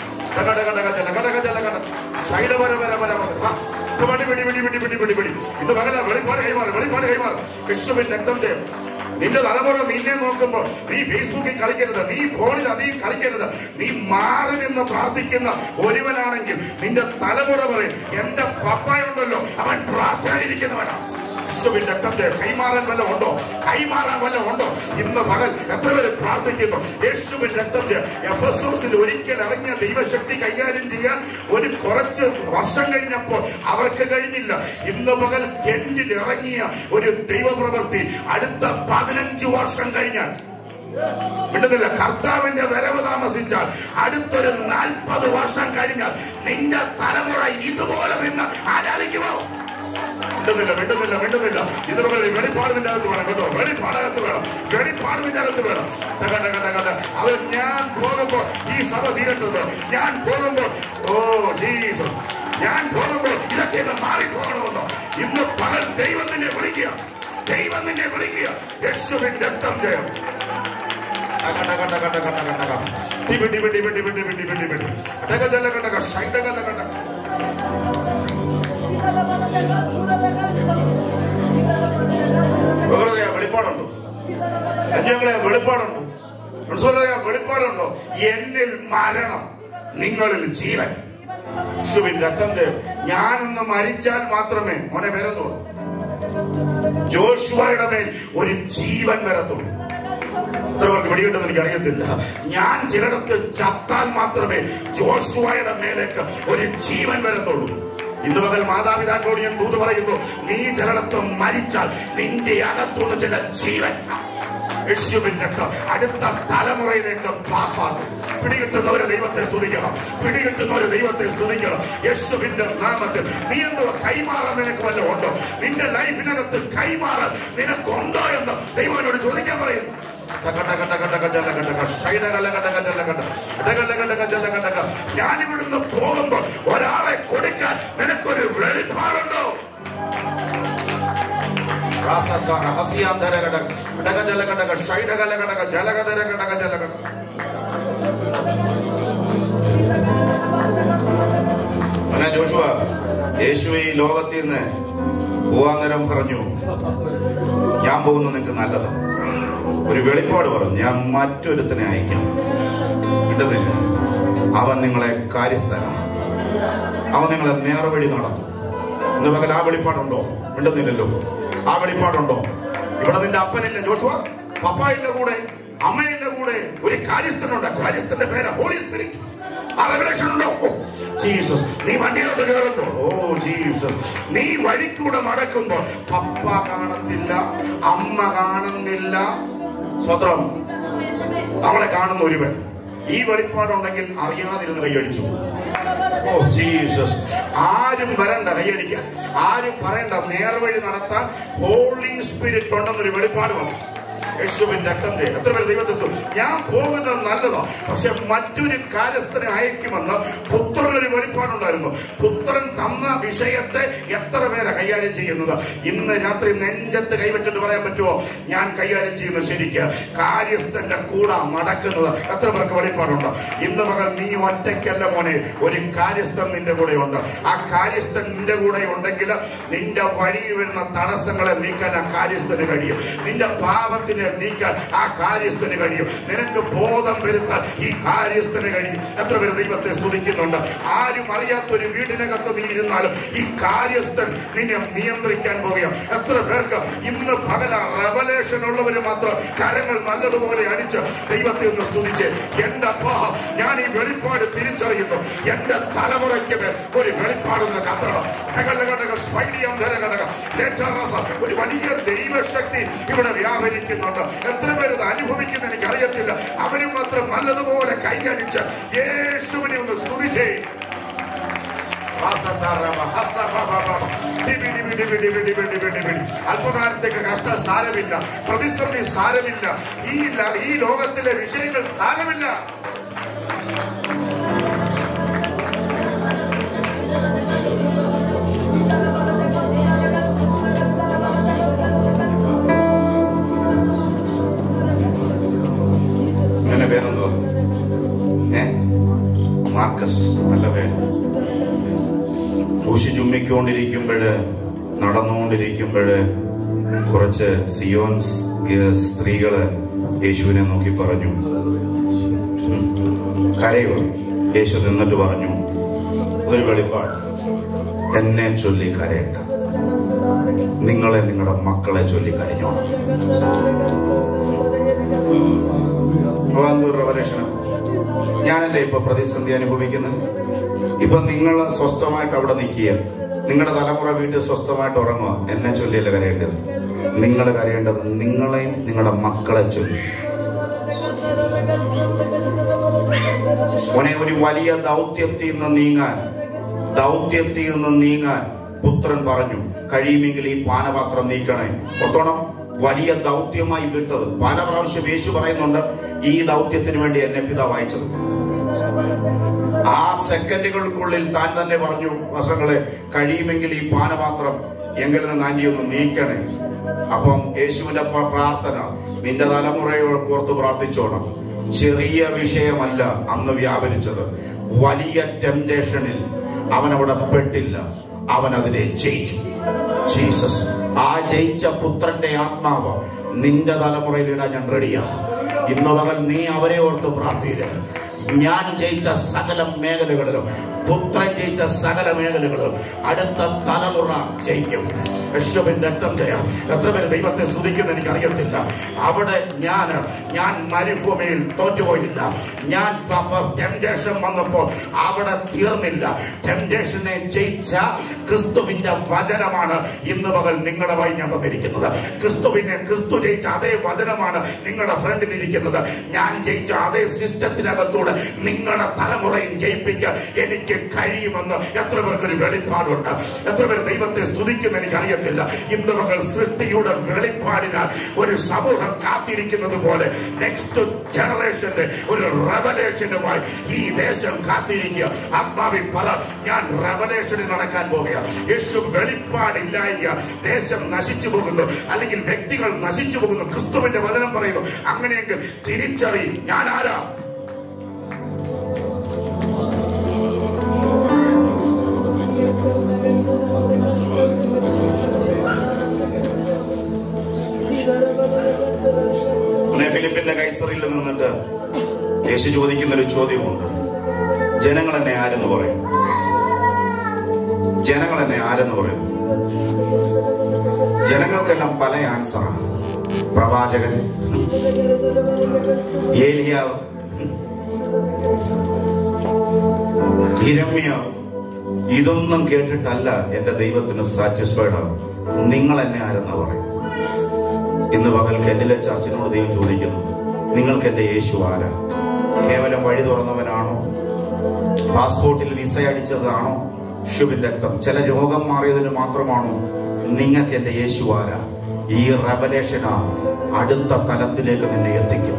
ഇന്ന് പകല വെളിപ്പാട് കൈമാറും, വെളിപ്പാട് കൈമാറും. യേശുവിൻ രക്തം ചെയ്യും. നിന്റെ തലമുറ നിന്നെ നോക്കുമ്പോൾ നീ ഫേസ്ബുക്കിൽ കളിക്കരുത്, നീ ഫോണിൽ അധികം കളിക്കരുത്. നീ മാറി നിന്ന് പ്രാർത്ഥിക്കുന്ന ഒരുവനാണെങ്കിൽ നിന്റെ തലമുറ പറയും, എന്റെ പപ്പായുണ്ടല്ലോ അവൻ പ്രാർത്ഥനയിലിരിക്കുന്നവനാണ്. യേശുവിൻ രക്തത്തെ കൈമാറാൻ വല്ല ഉണ്ടോ? കൈമാറാൻ വല്ല ഉണ്ടോ? ഇന്ന് പകൽ എത്ര പേര് പ്രാർത്ഥിക്കുന്നു? യേശുവിൻ രക്തത്തെ എഫെസോസിൽ ഒരിക്കൽ ഇറങ്ങിയ ദൈവശക്തി കൈകാര്യം ചെയ്യാൻ ഒരു കുറച്ച് വർഷം കഴിഞ്ഞപ്പോൾ അവർക്ക് കഴിഞ്ഞില്ല. ഇന്ന് പകൽ കെന്റിൽ ഇറങ്ങിയ ഒരു ദൈവപ്രവൃത്തി അടുത്ത പതിനഞ്ച് വർഷം കഴിഞ്ഞാൽ മിണ്ടുന്നില്ല. കർത്താവിന്റെ വരവ് താമസിച്ചാൽ അടുത്തൊരു നാൽപ്പത് വർഷം കഴിഞ്ഞാൽ നിന്റെ തലമുറ ഇതുപോലെ നിന്ന് ആരാധിക്കുമോ? മിണ്ടുന്നില്ല, മിണ്ടുന്നില്ല, മിണ്ടുന്നില്ല. ഇത് വെളിപ്പാടിന്റെ അകത്ത് വേണം കേട്ടോ. വെളിപ്പാടകത്ത് വേണം, വെളിപ്പാടിന്റെ അകത്ത് വേണം. അത് ഞാൻ പോകുമ്പോ ഈ സഭ തീരട്ടത്, ഞാൻ പോകുമ്പോ ഓ ജീസസ്, ഞാൻ പോകുമ്പോൾ ഇതൊക്കെ ഇന്ന് മാറിപ്പോകണമെന്നോ? ഇന്ന് പകൽ ദൈവം നിന്നെ വിളിക്കുക, ദൈവം നിന്നെ വിളിക്കുക. യേശുവിൻ രക്തം ജയം. വെളിപ്പാടുണ്ടോ? ഞങ്ങളെ വെളിപ്പാടുണ്ടോ? വെളിപ്പാടുണ്ടോ? എന്നിൽ മരണം നിങ്ങളിൽ ജീവൻ. യേശുവിൻ രക്തം തരും. ഞാനൊന്ന് മരിച്ചാൽ മാത്രമേ മോനെ വരത്തൂ. ജോഷുവയുടെ മേൽ ഒരു ജീവൻ വരത്തുള്ളൂ. എത്രവർക്ക് പിടികിട്ടെന്ന് എനിക്ക് അറിയത്തില്ല. ഞാൻ ചിലടത്ത് ചത്താൽ മാത്രമേ ജോഷുവയുടെ മേലേക്ക് ഒരു ജീവൻ വരത്തുള്ളൂ. ഇന്ന് പകൽ മാതാപിതാക്കളോട് ഞാൻ ദൂത് പറയുന്നു, നീ ചിലടത്ത് മരിച്ചാൽ നിന്റെ അകത്തുനിന്ന് ചില ജീവൻ യേശുവിന്റെ അടുത്ത തലമുറയിലേക്ക് പാസ്സാകും. പിടികിട്ടുന്നവരെ ദൈവത്തെ സ്തുതിക്കണം. പിടികിട്ടുന്നവരെ ദൈവത്തെ സ്തുതിക്കണം. യേശുവിന്റെ നാമത്തിൽ. നീ എന്തോ കൈമാറാൻ നിനക്ക് വല്ലതും ഉണ്ടോ? നിന്റെ ലൈഫിനകത്ത് കൈമാറാൻ നിനക്കുണ്ടോ എന്ന് ദൈവനോട് ചോദിക്കാൻ പറയുന്നു. ഞാനിവിടുന്ന് പോകുമ്പോൾ ഒരാളെ കൊടുക്കാൻ നിനക്കൊരു വെളിപ്പാടുണ്ടോ? ജോഷുവ യേശു ഈ ലോകത്തിൽ നിന്ന് പോവാൻ നേരം പറഞ്ഞു, ഞാൻ പോകുന്നത് നിങ്ങൾക്ക് നല്ലതാണ്. ഒരു വെളിപ്പാട് പറഞ്ഞു, ഞാൻ മറ്റൊരുത്തനെ അയക്കാം. കിട്ടുന്നില്ല. അവൻ നിങ്ങളെ കാര്യസ്ഥനാണ്. അവൻ നിങ്ങളെ നേർവഴി നടത്തും. ഇന്ന് പകൽ ആ വെളിപ്പാടുണ്ടോ? മിണ്ടുന്നില്ലല്ലോ. ആ വെളിപ്പാടുണ്ടോ? ഇവിടെ നിന്റെ അപ്പനില്ല ജോഷുവ, പപ്പായിന്റെ കൂടെ അമ്മയുടെ കൂടെ ഒരു കാര്യസ്ഥനുണ്ട്. കാര്യസ്ഥന്റെ പേര് ഹോളി സ്പിരിറ്റ്. ആ റെവലേഷൻ ഉണ്ടോ? ജീസസ്. നീ വണ്ടിയിലോട്ട് കയറുമ്പോൾ, ഓ ജീസസ്, നീ വഴിക്കൂടെ നടക്കുമ്പോൾ പപ്പ കാണുന്നില്ല, അമ്മ കാണുന്നില്ല, സ്വത്രം അവളെ കാണുന്ന ഒരുവൻ. ഈ വെളിപ്പാടുണ്ടെങ്കിൽ അറിയാതിരുന്ന് കൈയടിച്ചു. Oh Jesus. ആരും വരണ്ട കൈയടിക്കാൻ, ആരും പറയണ്ട. നേർവഴി നടത്താൻ ഹോളി സ്പിരിറ്റ് ഉണ്ടെന്നൊരു വെളിപ്പാട് വന്നു. യേശുവിൻ രക്തം ചെയ്യും. എത്ര പേര് ദൈവത്തെ ഞാൻ പോകുന്നത് നല്ലതോ, പക്ഷെ മറ്റൊരു കാര്യസ്ഥനെ അയക്കുമെന്ന് പുത്രനൊരു വെളിപ്പാടുണ്ടായിരുന്നു. പുത്രൻ തന്ന വിഷയത്തെ എത്ര പേരെ കൈകാര്യം ചെയ്യുന്നത്? ഇന്ന് രാത്രി നെഞ്ചത്ത് കൈവച്ചിട്ട് പറയാൻ പറ്റുമോ, ഞാൻ കൈകാര്യം ചെയ്യുന്നത് ശരിക്ക് കാര്യസ്ഥന്റെ കൂടെ നടക്കുന്നത്? എത്ര പേർക്ക് വെളിപ്പാടുണ്ട്? ഇന്ന് മകൾ നീ ഒറ്റയ്ക്കല്ല മോനെ, ഒരു കാര്യസ്ഥൻ നിന്റെ കൂടെ ഉണ്ട്. ആ കാര്യസ്ഥൻ നിന്റെ കൂടെ ഉണ്ടെങ്കിൽ നിന്റെ വഴിയിൽ വരുന്ന തടസ്സങ്ങളെ നീക്കാൻ ആ കാര്യസ്ഥന് കഴിയും. നിന്റെ പാപത്തിന് നീക്കാൻ ആ കാര്യസ്ഥന് കഴിയും. നിനക്ക് ബോധം വരുത്താൻ ഈ കാര്യസ്ഥന് കഴിയും. എത്ര പേര് ദൈവത്തെ സ്തുതിക്കുന്നുണ്ട്? ആരും അറിയാത്തൊരു വീടിനകത്ത് നീ ഇരുന്നാലും ഈ കാര്യസ്ഥൻ നിന്നെ നിയന്ത്രിക്കാൻ പോകുക. എത്ര പേർക്ക് ഇന്ന് പകല റെവലേഷൻ ഉള്ളവര് മാത്രം കരങ്ങൾ നല്ലതുപോലെ അടിച്ച് ദൈവത്തെ ഒന്ന് സ്തുതിച്ച്, എന്റെ അപ്പാ ഞാൻ ഈ വെളിപ്പാട് തിരിച്ചറിയുന്നു. എന്റെ തലമുറയ്ക്ക് ഒരു വെളിപ്പാടൊന്ന് കത്തണം. ഒരു വലിയ ദൈവശക്തി ഇവിടെ വ്യാപരിക്കുന്നുണ്ട്. എത്ര പേര് ഇത് അനുഭവിക്കുന്ന എനിക്ക് അറിയത്തില്ല. അവര് മാത്രം നല്ലതുപോലെ കൈകടിച്ച് യേശുവിനെ ഒന്ന് സ്തുതിച്ചേ. അല്പകാലത്തേക്ക് കഷ്ടം സാരമില്ല, പ്രതിസന്ധി സാരമില്ല, ഈ ഈ ലോകത്തിലെ വിഷയങ്ങൾ സാരമില്ല. പേരെന്തോ? ഏ മാർക്കസ്. നല്ല പേര്. ഊശി ചുമ്മിക്കൊണ്ടിരിക്കുമ്പോഴ്, നടന്നുകൊണ്ടിരിക്കുമ്പോഴ് കുറച്ച് സിയോൻ സ്ത്രീകള് യേശുവിനെ നോക്കി പറഞ്ഞു, കരയോ? യേശു നിന്നിട്ട് പറഞ്ഞു, അതൊരു വെളിപ്പാട്. എന്നെ ചൊല്ലി കരയണ്ട, നിങ്ങളെ നിങ്ങളുടെ മക്കളെ ചൊല്ലി കരഞ്ഞോണം. റെവലേഷന് ഞാനല്ലേ ഇപ്പൊ പ്രതിസന്ധി അനുഭവിക്കുന്നത്? ഇപ്പൊ നിങ്ങൾ സ്വസ്ഥമായിട്ട് അവിടെ നിൽക്കുക, നിങ്ങളുടെ തലമുറ വീട്ടിൽ സ്വസ്ഥമായിട്ട് ഉറങ്ങുക. എന്നെ ചൊല്ലിയല്ല കരയേണ്ടത്. നിങ്ങൾ കരയേണ്ടത് നിങ്ങളെയും നിങ്ങളുടെ മക്കളെ ചൊല്ലി. മോനെ, ഒരു വലിയ ദൗത്യത്തിൽ നിന്ന് നീങ്ങാൻ ദൗത്യത്തിൽ നിന്ന് നീങ്ങാൻ പുത്രൻ പറഞ്ഞു, കഴിയുമെങ്കിൽ ഈ പാനപാത്രം നീക്കണേ. ഓർത്തോണം, വലിയ ദൗത്യമായി വിട്ടത്. പല പ്രാവശ്യം യേശു പറയുന്നുണ്ട്, ഈ ദൗത്യത്തിന് വേണ്ടി എന്നെ പിതാവ് അയച്ചത്. ആ സെക്കൻഡുകൾക്കുള്ളിൽ താൻ തന്നെ പറഞ്ഞു, വസ്ത്രങ്ങളെ കഴിയുമെങ്കിൽ ഈ പാനപാത്രം എങ്കിൽ നിന്ന് ആന്റി ഒന്ന് നീക്കണേ. അപ്പം യേശുവിന്റെ പ്രാർത്ഥന, നിന്റെ തലമുറയോട് പുറത്ത് പ്രാർത്ഥിച്ചോണം. ചെറിയ വിഷയമല്ല അന്ന് വ്യാപരിച്ചത്. വലിയ ടെംപ്ടേഷനിൽ അവൻ അവിടെ പെട്ടില്ല, അവൻ അതിനെ ജയിച്ചു. ജീസസ്. ആ ജയിച്ച പുത്രന്റെ ആത്മാവ് നിന്റെ തലമുറയിൽ ഇടാൻ ഞാൻ റെഡിയാ. ഇന്ന് പകൽ നീ അവരെ ഓർത്ത് പ്രാർത്ഥിക്കുക. ഞാൻ ജയിച്ച സകല മേഖലകളിലും, പുത്രൻ ജയിച്ച സകല മേഖലകളിലും അടുത്ത തലമുറ ജയിക്കും. യേശുവിന്റെ രക്തം ജയ. എത്ര പേര് ദൈവത്തെ സ്തുതിക്കുന്ന എനിക്കറിയത്തില്ല. അവിടെ ഞാൻ ഞാൻ മരുഭൂമിയിൽ തോറ്റുപോയില്ല. ഞാൻ ടെംപ്റ്റേഷൻ വന്നപ്പോൾ അവിടെ തീർന്നില്ല. ടെംപ്റ്റേഷനെ ജയിച്ച ക്രിസ്തുവിന്റെ വചനമാണ് ഇന്ന് പകൽ നിങ്ങളുടെ വഴി ഞാൻ തന്നിരിക്കുന്നത്. ക്രിസ്തുവിനെ ക്രിസ്തു ജയിച്ച അതേ വചനമാണ് നിങ്ങളുടെ ഫ്രണ്ടിൽ ഇരിക്കുന്നത്. ഞാൻ ജയിച്ച അതേ സിസ്റ്റത്തിനകത്തൂടെ നിങ്ങളുടെ തലമുറയും ജയിപ്പിക്കാൻ എനിക്ക് കഴിയുമെന്ന് എത്ര പേർക്കൊരു വെളിപ്പാടുണ്ട്? എത്ര പേർ ദൈവത്തെ സ്തുതിക്കുന്ന എനിക്കറിയത്തില്ല. ഇന്ന് മകൾ സൃഷ്ടിയുടെ വെളിപ്പാടിനാൽ ഒരു സമൂഹം കാത്തിരിക്കുന്നത് പോലെ നെക്സ്റ്റ് ജനറേഷന്റെ ഒരു റെവലേഷനുമായി ഈ ദേശം കാത്തിരിക്കുക. ആത്മാവിൽ പറ, ഞാൻ റെവലേഷനിൽ നടക്കാൻ പോകുക. യേശു വെളിപ്പാടില്ലായ്ക ദേശം നശിച്ചു പോകുന്നു, അല്ലെങ്കിൽ വ്യക്തികൾ നശിച്ചു പോകുന്നു. ക്രിസ്തുവിന്റെ വചനം പറയുന്നു, അങ്ങനെയെങ്കിൽ തിരിച്ചറിയും ഞാൻ ആരാ. ഫിലിപ്പിന്റെ കൈസറിൽ നിന്നിട്ട് യേശു ചോദിക്കുന്ന ഒരു ചോദ്യമുണ്ട്. ജനങ്ങൾ എന്നെ ആരെന്ന് പറയും? ജനങ്ങൾ എന്നെ ആരെന്ന് പറയും? ജനങ്ങൾക്കെല്ലാം പല ആൻസറാണ്. പ്രവാചകൻ, ഏലിയാവ്, യിരെമ്യാവ്. ഇതൊന്നും കേട്ടിട്ടല്ല എന്റെ ദൈവത്തിന് സാറ്റിസ്ഫൈഡ് ആവും. നിങ്ങൾ എന്നെ ആരെന്ന് പറയും? ഇന്ന് പകൽ കെന്നിലെ ചർച്ചിനോട് ദൈവം ചോദിക്കുന്നു, നിങ്ങൾക്ക് എന്റെ യേശു ആരാ? കേവലം വഴി തുറന്നവനാണോ? പാസ്പോർട്ടിൽ വിസ അടിച്ചതാണോ? യേശുവിന്റെ രക്തം ചില രോഗം മാറിയതിന് മാത്രമാണോ? നിങ്ങൾക്ക് എന്റെ യേശു ആരാ? ഈ റെവലേഷനാ അടുത്ത തലത്തിലേക്ക് നിന്നെ എത്തിക്കും.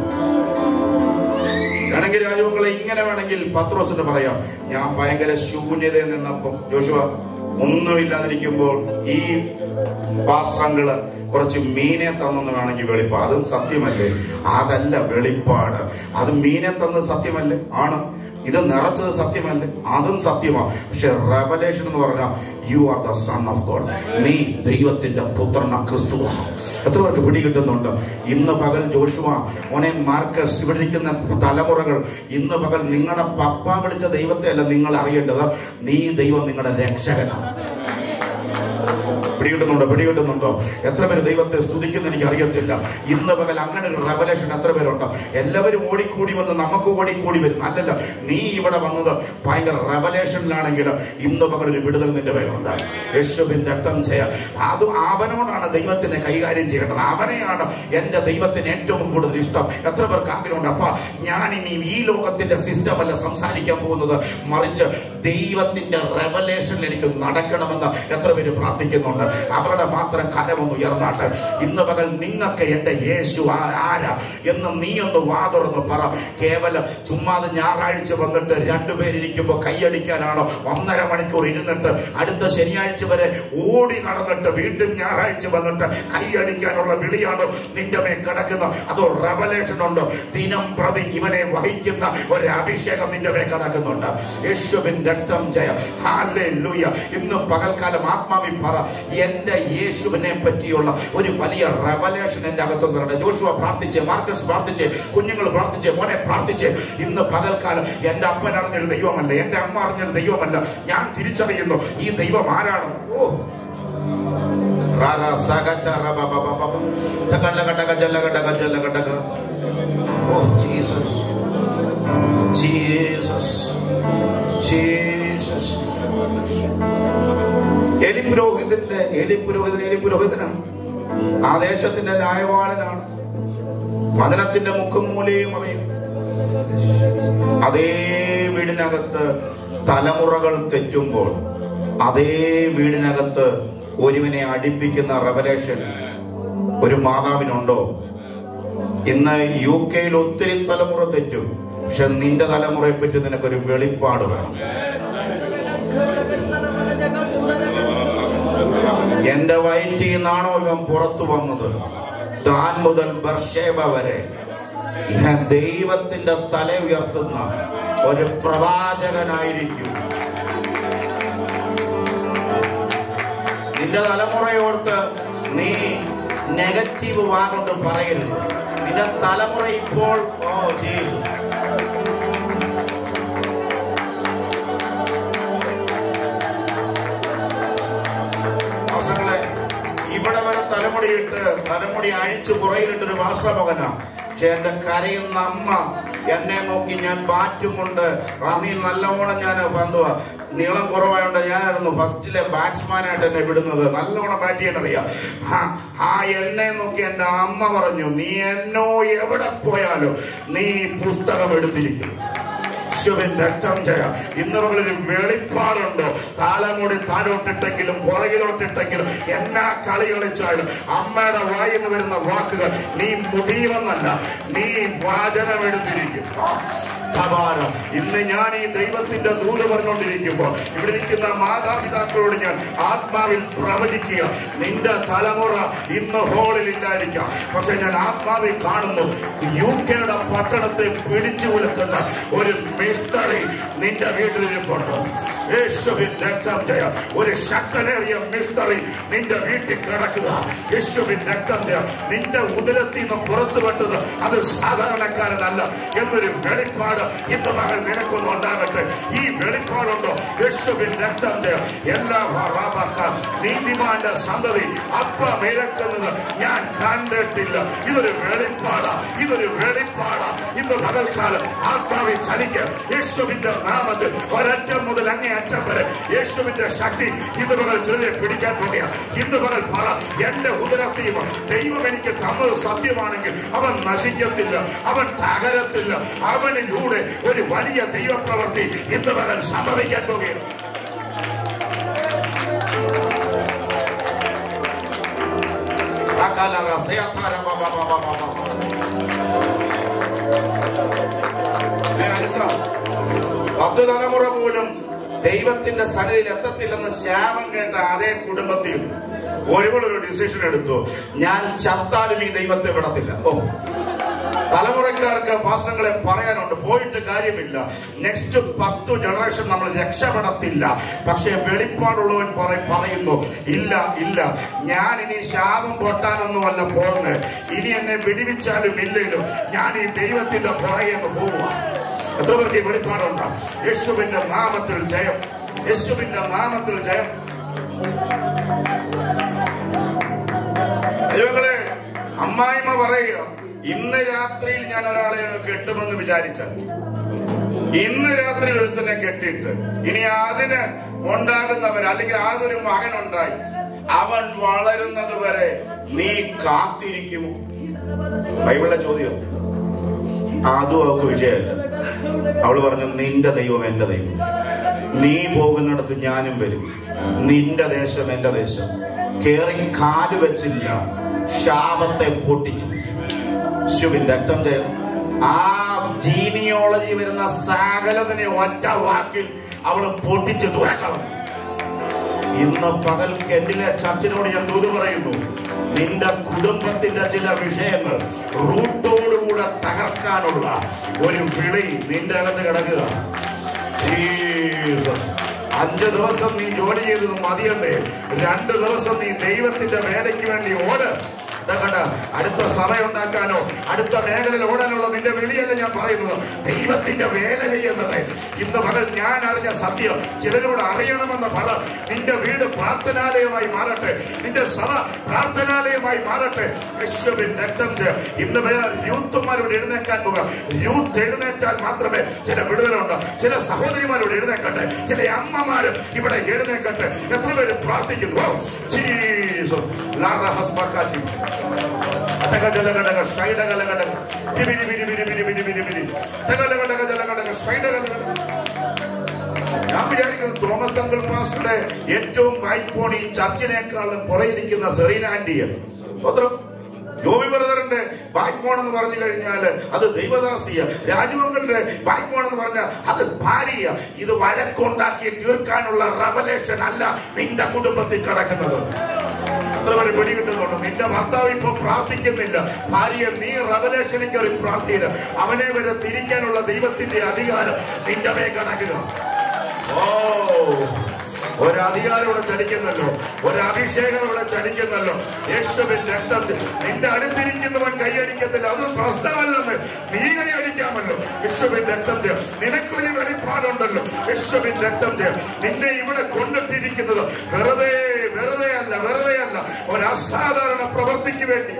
വേണമെങ്കിൽ രാജുവങ്ങളെ ഇങ്ങനെ വേണമെങ്കിൽ പത്രോസിന് പറയാം, ഞാൻ ഭയങ്കര ശൂന്യതയിൽ നിന്നപ്പം ജോഷുവ ഒന്നുമില്ലാതിരിക്കുമ്പോൾ ഈ പാത്രങ്ങള് കുറച്ച് മീനെ തന്നെന്ന് വേണമെങ്കിൽ വെളിപ്പാട്. അതും സത്യമല്ലേ? അതല്ല വെളിപ്പാട്. അത് മീനെ തന്നത് സത്യമല്ലേ? ആണ്. ഇത് നിറച്ചത് സത്യമല്ലേ? അതും സത്യമാണ്. പക്ഷെ റെവലേഷൻ എന്ന് പറഞ്ഞാൽ you are the son of God. നീ ദൈവത്തിന്റെ പുത്രന ക്രിസ്തുവ. എത്ര പേർക്ക് പിടികിട്ടുന്നുണ്ട്? ഇന്ന് പകൽ ജോഷുവ, ഓനെ മാർക്കസ്, ഇവിടെ ഇരിക്കുന്ന തലമുറകൾ, ഇന്ന് പകൽ നിങ്ങളുടെ പപ്പ വിളിച്ച ദൈവത്തെ അല്ല നിങ്ങൾ അറിയേണ്ടത്. നീ ദൈവം നിങ്ങളുടെ രക്ഷകനാണ്. പിടികിട്ടുന്നുണ്ടോ? പിടികിട്ടുന്നുണ്ടോ? എത്ര പേര് ദൈവത്തെ സ്തുതിക്കുന്ന എനിക്ക് അറിയത്തില്ല. ഇന്ന് പകൽ അങ്ങനെ ഒരു റെവലേഷൻ എത്ര പേരുണ്ടോ? എല്ലാവരും ഓടിക്കൂടി വന്ന് നമുക്ക് ഓടിക്കൂടി വരും. അല്ലല്ല, നീ ഇവിടെ വന്നത് ഭയങ്കര റെവലേഷനിലാണെങ്കിൽ ഇന്ന് പകൽ ഒരു വിടുതൽ നിന്റെ പേരുണ്ട്. യേശുവിന്റെ രക്തം ചെയ്യാം. അത് അവനോടാണ് ദൈവത്തിനെ കൈകാര്യം ചെയ്യേണ്ടത്. അവനെയാണ് എന്റെ ദൈവത്തിന് ഏറ്റവും കൂടുതൽ ഇഷ്ടം. എത്ര പേർക്ക് ആഗ്രഹമുണ്ട്, അപ്പ ഞാൻ ഇനി ഈ ലോകത്തിന്റെ സിസ്റ്റം അല്ല സംസാരിക്കാൻ പോകുന്നത്, മറിച്ച് ദൈവത്തിന്റെ റെവലേഷനിൽ എനിക്ക് നടക്കണമെന്ന് എത്ര പേര് പ്രാർത്ഥിക്കുന്നുണ്ട്? അവരുടെ മാത്രം കരമൊന്ന് ഉയർന്നാട്ടെ. ഇന്ന് പകൽ നിങ്ങൾക്ക് എന്റെ യേശു ആരാ എന്ന് നീ ഒന്ന് വാതുറന്ന് പറ. കേവലം ചുമ്മാതെ ഞായറാഴ്ച വന്നിട്ട് രണ്ടുപേരിയ്ക്കുമ്പോ കൈയടിക്കാനാണോ? ഒന്നര മണിക്കൂർ ഇരുന്നിട്ട് അടുത്ത ശനിയാഴ്ച വരെ ഓടി നടന്നിട്ട് വീണ്ടും ഞായറാഴ്ച വന്നിട്ട് കൈയടിക്കാനുള്ള വിളിയാണോ നിന്റെ മേൽ കിടക്കുന്നത്? അതോ റെവലേഷൻ ഉണ്ടോ? ദിനം പ്രതി ഇവനെ വഹിക്കുന്ന ഒരു അഭിഷേകം നിന്റെ മേൽ കിടക്കുന്നുണ്ട്. യേശുവിൻ രക്തം ജയ. ഹല്ലേലൂയ. ഇന്ന് പകൽക്കാലം ആത്മാവിൽ പറ, എന്റെ യേശുവിനെ പറ്റിയുള്ള ഒരു വലിയ റെവലേഷൻ എന്റെ അകത്തുനിന്നുണ്ട്. ജോഷുവ പ്രാർത്ഥിച്ചേ, മാർക്കസ് പ്രാർത്ഥിച്ചേ, കുഞ്ഞുങ്ങൾ പ്രാർത്ഥിച്ചേ, മോനെ പ്രാർത്ഥിച്ചേ. ഇന്ന് പകൽക്കാലം എന്റെ അപ്പൻ അറിഞ്ഞൊരു ദൈവമല്ല, എന്റെ അമ്മ അറിഞ്ഞൊരു ദൈവമല്ല, ഞാൻ തിരിച്ചറിയുന്നു ഈ ദൈവം ആരാണ്. Oh oh Jesus, Jesus, Jesus. എലിപുരോഹിതന്റെ എലിപുരോഹിതൻ എലിപുരോഹിതനാണ്. ആ ദേശത്തിന്റെ ന്യായവാളനാണ്. വചനത്തിന്റെ മുക്കും മൂലയും അറിയും. അതേ വീടിനകത്ത് തലമുറകൾ തെറ്റുമ്പോൾ അതേ വീടിനകത്ത് ഒരുവനെ അടുപ്പിക്കുന്ന റെവലേഷൻ ഒരു മാതാവിനുണ്ടോ? ഇന്ന് യു കെയിൽ ഒത്തിരി തലമുറ തെറ്റും, പക്ഷെ നിന്റെ തലമുറയെ പറ്റി നിനക്കൊരു വെളിപ്പാട് വേണം. എന്റെ വയറ്റിൽ നിന്നാണോ ഇവൻ പുറത്തു വന്നത്? ദാൻ മുതൽ ബർശേബ വരെ ഞാൻ ദൈവത്തിന്റെ തല ഉയർത്തുന്ന ഒരു പ്രവാചകനായിരിക്കും. നിന്റെ തലമുറയോർത്ത് നീ നെഗറ്റീവ് വാഗൊണ്ട് പറയരുത്. നിന്റെ തലമുറ ഇപ്പോൾ ഓ ജീസസ് തലമുടിയിട്ട് തലമുടി അഴിച്ചു പുറയിലിട്ടൊരു ഭാഷാമകനാ. പക്ഷെ എന്റെ കരയുന്ന അമ്മ എന്നെ നോക്കി, ഞാൻ ബാറ്റും കൊണ്ട് റാന്നിയിൽ നല്ലവണ്ണം ഞാൻ പന്തുവാ, നീളം കുറവായോണ്ട് ഞാനായിരുന്നു ഫസ്റ്റിലെ ബാറ്റ്സ്മാനായിട്ട് എന്നെ വിടുന്നത്. നല്ലവണ്ണം ബാറ്റ് ചെയ്യാൻ അറിയാം. ആ എന്നെ നോക്കി എന്റെ അമ്മ പറഞ്ഞു, നീ എന്നോ എവിടെ പോയാലും നീ പുസ്തകം എടുത്തിരിക്കും. രക്തം ജയ. ഇന്ന് മകളൊരു വെളിപ്പാടുണ്ടോ? തലമുടി താഴോട്ടിട്ടെങ്കിലും പുറകിലോട്ടിട്ടെങ്കിലും എന്നാ കളി കളിച്ചാലും അമ്മയുടെ വായിന്ന് വരുന്ന വാക്കുകൾ നീ മുടിയുമെന്നല്ല, നീ വാചനമെടുത്തിരിക്കും. ഇന്ന് ഞാൻ ഈ ദൈവത്തിന്റെ ദൂത് പറഞ്ഞുകൊണ്ടിരിക്കുമ്പോ ഇവിടെ ഇരിക്കുന്ന മാതാപിതാക്കളോട് ഞാൻ ആത്മാവിൽ പ്രവചിക്കുക, നിന്റെ തലമുറ ഇന്ന് ഹോളിൽ ഇല്ലായിരിക്കാം, പക്ഷെ ഞാൻ ആത്മാവിൽ കാണുന്നു യു കെയുടെ പട്ടണത്തെ പിടിച്ചു കുലുക്കുന്ന ഒരു മിസ്റ്ററി നിന്റെ വീട്ടിലിരിപ്പുണ്ട്. യേശുവിൻ രക്തം ജയ. ഒരു ശക്തനേറിയ മിസ്റ്ററി നിന്റെ വീട്ടിൽ കിടക്കുക. യേശുവിൻ രക്തം ജയ. നിന്റെ ഉദരത്തിൽ നിന്ന് പുറത്തു വിട്ടത് അത് സാധാരണക്കാരനല്ല എന്നൊരു വെളിപ്പാട് ഇന്ന് മകൾ നിനക്കൊന്നും ഉണ്ടാകട്ടെ. ഈ വെളിപ്പാടുണ്ടോ? യേശുവിൻ രക്തം ജയ. എല്ലാ നീതിമാന്റെ സന്തതി അപ്പം ഇരക്കുന്നത് ഞാൻ കണ്ടിട്ടില്ല. ഇതൊരു വെളിപ്പാടാ, ഇതൊരു വെളിപ്പാടാ. ഇന്ന് പകൽക്കാലം ആത്മാവിൽ ചലിക്കുക. യേശുവിന്റെ നാമത്തിൽ ഒരറ്റം മുതൽ അങ്ങേ അറ്റം വരെ യേശുവിന്റെ ശക്തി ഇന്ന് മകൾ ചെറിയ പിടിക്കാൻ പോകുക. ഇന്ന് മകൾ പറ, എന്റെ ഉദരത്തെയും ദൈവം എനിക്ക് തന്നത് സത്യമാണെങ്കിൽ അവൻ നശിക്കത്തില്ല, അവൻ തകരത്തില്ല. അവനിലൂടെ ഒരു വലിയ ദൈവപ്രവൃത്തി ഇന്ന് മകൾ സംഭവിക്കാൻ പോകുകയാണ്. പത്ത് തലമുറ പോലും ദൈവത്തിന്റെ സന്നിധിയിൽ എത്തത്തില്ലെന്ന് ശാപം കേട്ട അതേ കുടുംബത്തിൽ ഒരുവളൊരു ഡിസിഷൻ എടുത്തു, ഞാൻ ചത്താലും ഈ ദൈവത്തെ വിടത്തില്ല. ഓ, തലമുറക്കാർക്ക് ഭാഷകളെ പറയാനുണ്ട്, പോയിട്ട് കാര്യമില്ല. നെക്സ്റ്റ് പത്തു ജനറേഷൻ നമ്മൾ രക്ഷപ്പെടത്തില്ല. പക്ഷെ വെളിപ്പാടുള്ളവൻ പറയുന്നു, ഇല്ല ഇല്ല, ഞാൻ ഇനി ശാപം പൊട്ടാനൊന്നുമല്ല പോകുന്നത്. ഇനി എന്നെ വിടിവിച്ചാലും ഇല്ലെങ്കിലും ഞാൻ ഈ ദൈവത്തിന്റെ പുറകെ പോവുക. എത്ര പേർക്ക് ഈ വെളിപ്പാടുണ്ടാ? യേശുവിന്റെ നാമത്തിൽ ജയം, യേശുവിന്റെ നാമത്തിൽ ജയം. ദൈവങ്ങളെ, അമ്മായിമ്മ പറയുക, ഇന്ന് രാത്രിയിൽ ഞാൻ ഒരാളെ കെട്ടുമെന്ന് വിചാരിച്ചാൽ ഇന്ന് രാത്രി ഒരുത്തനെ കെട്ടിയിട്ട് ഇനി അതിന് ഉണ്ടാകുന്നവർ അല്ലെങ്കിൽ ആതൊരു മകൻ ഉണ്ടായി അവൻ വളരുന്നത് വരെ നീ കാത്തിരിക്കുമോ? ബൈബിളിലെ ചോദ്യം. അതും അവൾക്ക് വിജയമല്ല. അവള് പറഞ്ഞു, നിന്റെ ദൈവം എന്റെ ദൈവം, നീ പോകുന്നിടത്ത് ഞാനും വരും, നിന്റെ ദേശം എന്റെ ദേശം. കേറി കാല് വെച്ചില്ല, ശാപത്തെ പൊട്ടിച്ചു. ശിവൻ രക്തം ജയം. ആ ജീനിയോളജി വരുന്ന സകലതിനെ ഒറ്റ വാക്കിൽ അവള് പൊട്ടിച്ച് ദൂരക്കളഞ്ഞു. ഇന്ന് പകൽ കെന്റിലെ ചർച്ചിനോട് ഞാൻ ദൂത് പറയുന്നു, നിന്റെ കുടുംബത്തിന്റെ ചില വിഷയങ്ങൾ റൂട്ടോടുകൂടെ തകർക്കാനുള്ള ഒരു വിളി നിന്റെ അകത്ത് കിടക്കുക. അഞ്ച് ദിവസം നീ ജോലി ചെയ്തത് മതിയല്ലേ? രണ്ട് ദിവസം നീ ദൈവത്തിന്റെ വേലയ്ക്ക് വേണ്ടി ഓട്. അടുത്ത സമയം ഉണ്ടാക്കാനോ അടുത്ത മേഖലയിൽ ഓടാനുള്ള നിന്റെ വിളിയല്ല ഞാൻ പറയുന്നത്, ദൈവത്തിന്റെ വേല ചെയ്യുന്നത്. ഇന്ന് പകൽ ഞാൻ അറിഞ്ഞ സത്യം ചിലരോട് അറിയണമെന്ന് പറ. നിന്റെ വീട് പ്രാർത്ഥനാലയമായി മാറട്ടെ, നിന്റെ സഭ പ്രാർത്ഥനാലയമായി മാറട്ടെ. യേശുവിൻ രക്തം. ഇന്ന് വേറെ യൂത്തുമാരോട് എഴുന്നേക്കാൻ പോകുക. യൂത്ത് എഴുന്നേറ്റാൽ മാത്രമേ ചില വിടുതലുണ്ട്. ചില സഹോദരിമാരോട് എഴുന്നേക്കട്ടെ, ചില അമ്മമാര് ഇവിടെ എഴുന്നേക്കട്ടെ. എത്ര പേര് പ്രാർത്ഥിക്കുന്നു? ഞാൻ വിചാരിക്കുന്നു തോമസ് അങ്കിൾ പാസ്റ്ററുടെ ഏറ്റവും വൈപ്പോണി ചർച്ചിനേക്കാളും പുറയിരിക്കുന്ന സെറീന ആന്റിയ പത്രം ജോബി ബ്രദറിന്റെ ബാക്ക്ബോൺ എന്ന് പറഞ്ഞു കഴിഞ്ഞാൽ അത് ദൈവദാസിയ. രാജമംഗളുടെ ബാക്ക്ബോൺ എന്ന് പറഞ്ഞാൽ അത് ഭാര്യ. ഇത് വഴക്കുണ്ടാക്കി തീർക്കാനുള്ള റെവലേഷൻ അല്ല നിന്റെ കുടുംബത്തിൽ കിടക്കുന്നത്. അത്ര വരെ പിടികിട്ടുന്നുണ്ട്. നിന്റെ ഭർത്താവ് ഇപ്പൊ പ്രാർത്ഥിക്കുന്നില്ല, ഭാര്യ നീ റെവലേഷനിൽ കയറി പ്രാർത്ഥിയില്ല. അവനെ വരെ തിരിക്കാനുള്ള ദൈവത്തിന്റെ അധികാരം നിന്റെ മേ കിടക്കുക. ഓ, ഒരധികാരം ഇവിടെ ചലിക്കുന്നല്ലോ, ഒരഭിഷേകം ഇവിടെ ചലിക്കുന്നല്ലോ. യേശുവിൻ രക്തം. നിന്റെ അടുത്തിരിക്കുന്നവൻ കൈയടിക്കത്തില്ല, അത് പ്രശ്നമല്ലെന്ന് നീ കൈയടിക്കാമല്ലോ. യേശുവിൻ രക്തം. നിനക്കൊരു വെളിപ്പാടുണ്ടല്ലോ. യേശുവിൻ രക്തം. നിന്നെ ഇവിടെ കൊണ്ടിട്ടിരിക്കുന്നത് വെറുതെ വെറുതെ അല്ല, വെറുതെ അല്ല. ഒരു അസാധാരണ പ്രവൃത്തിക്ക് വേണ്ടി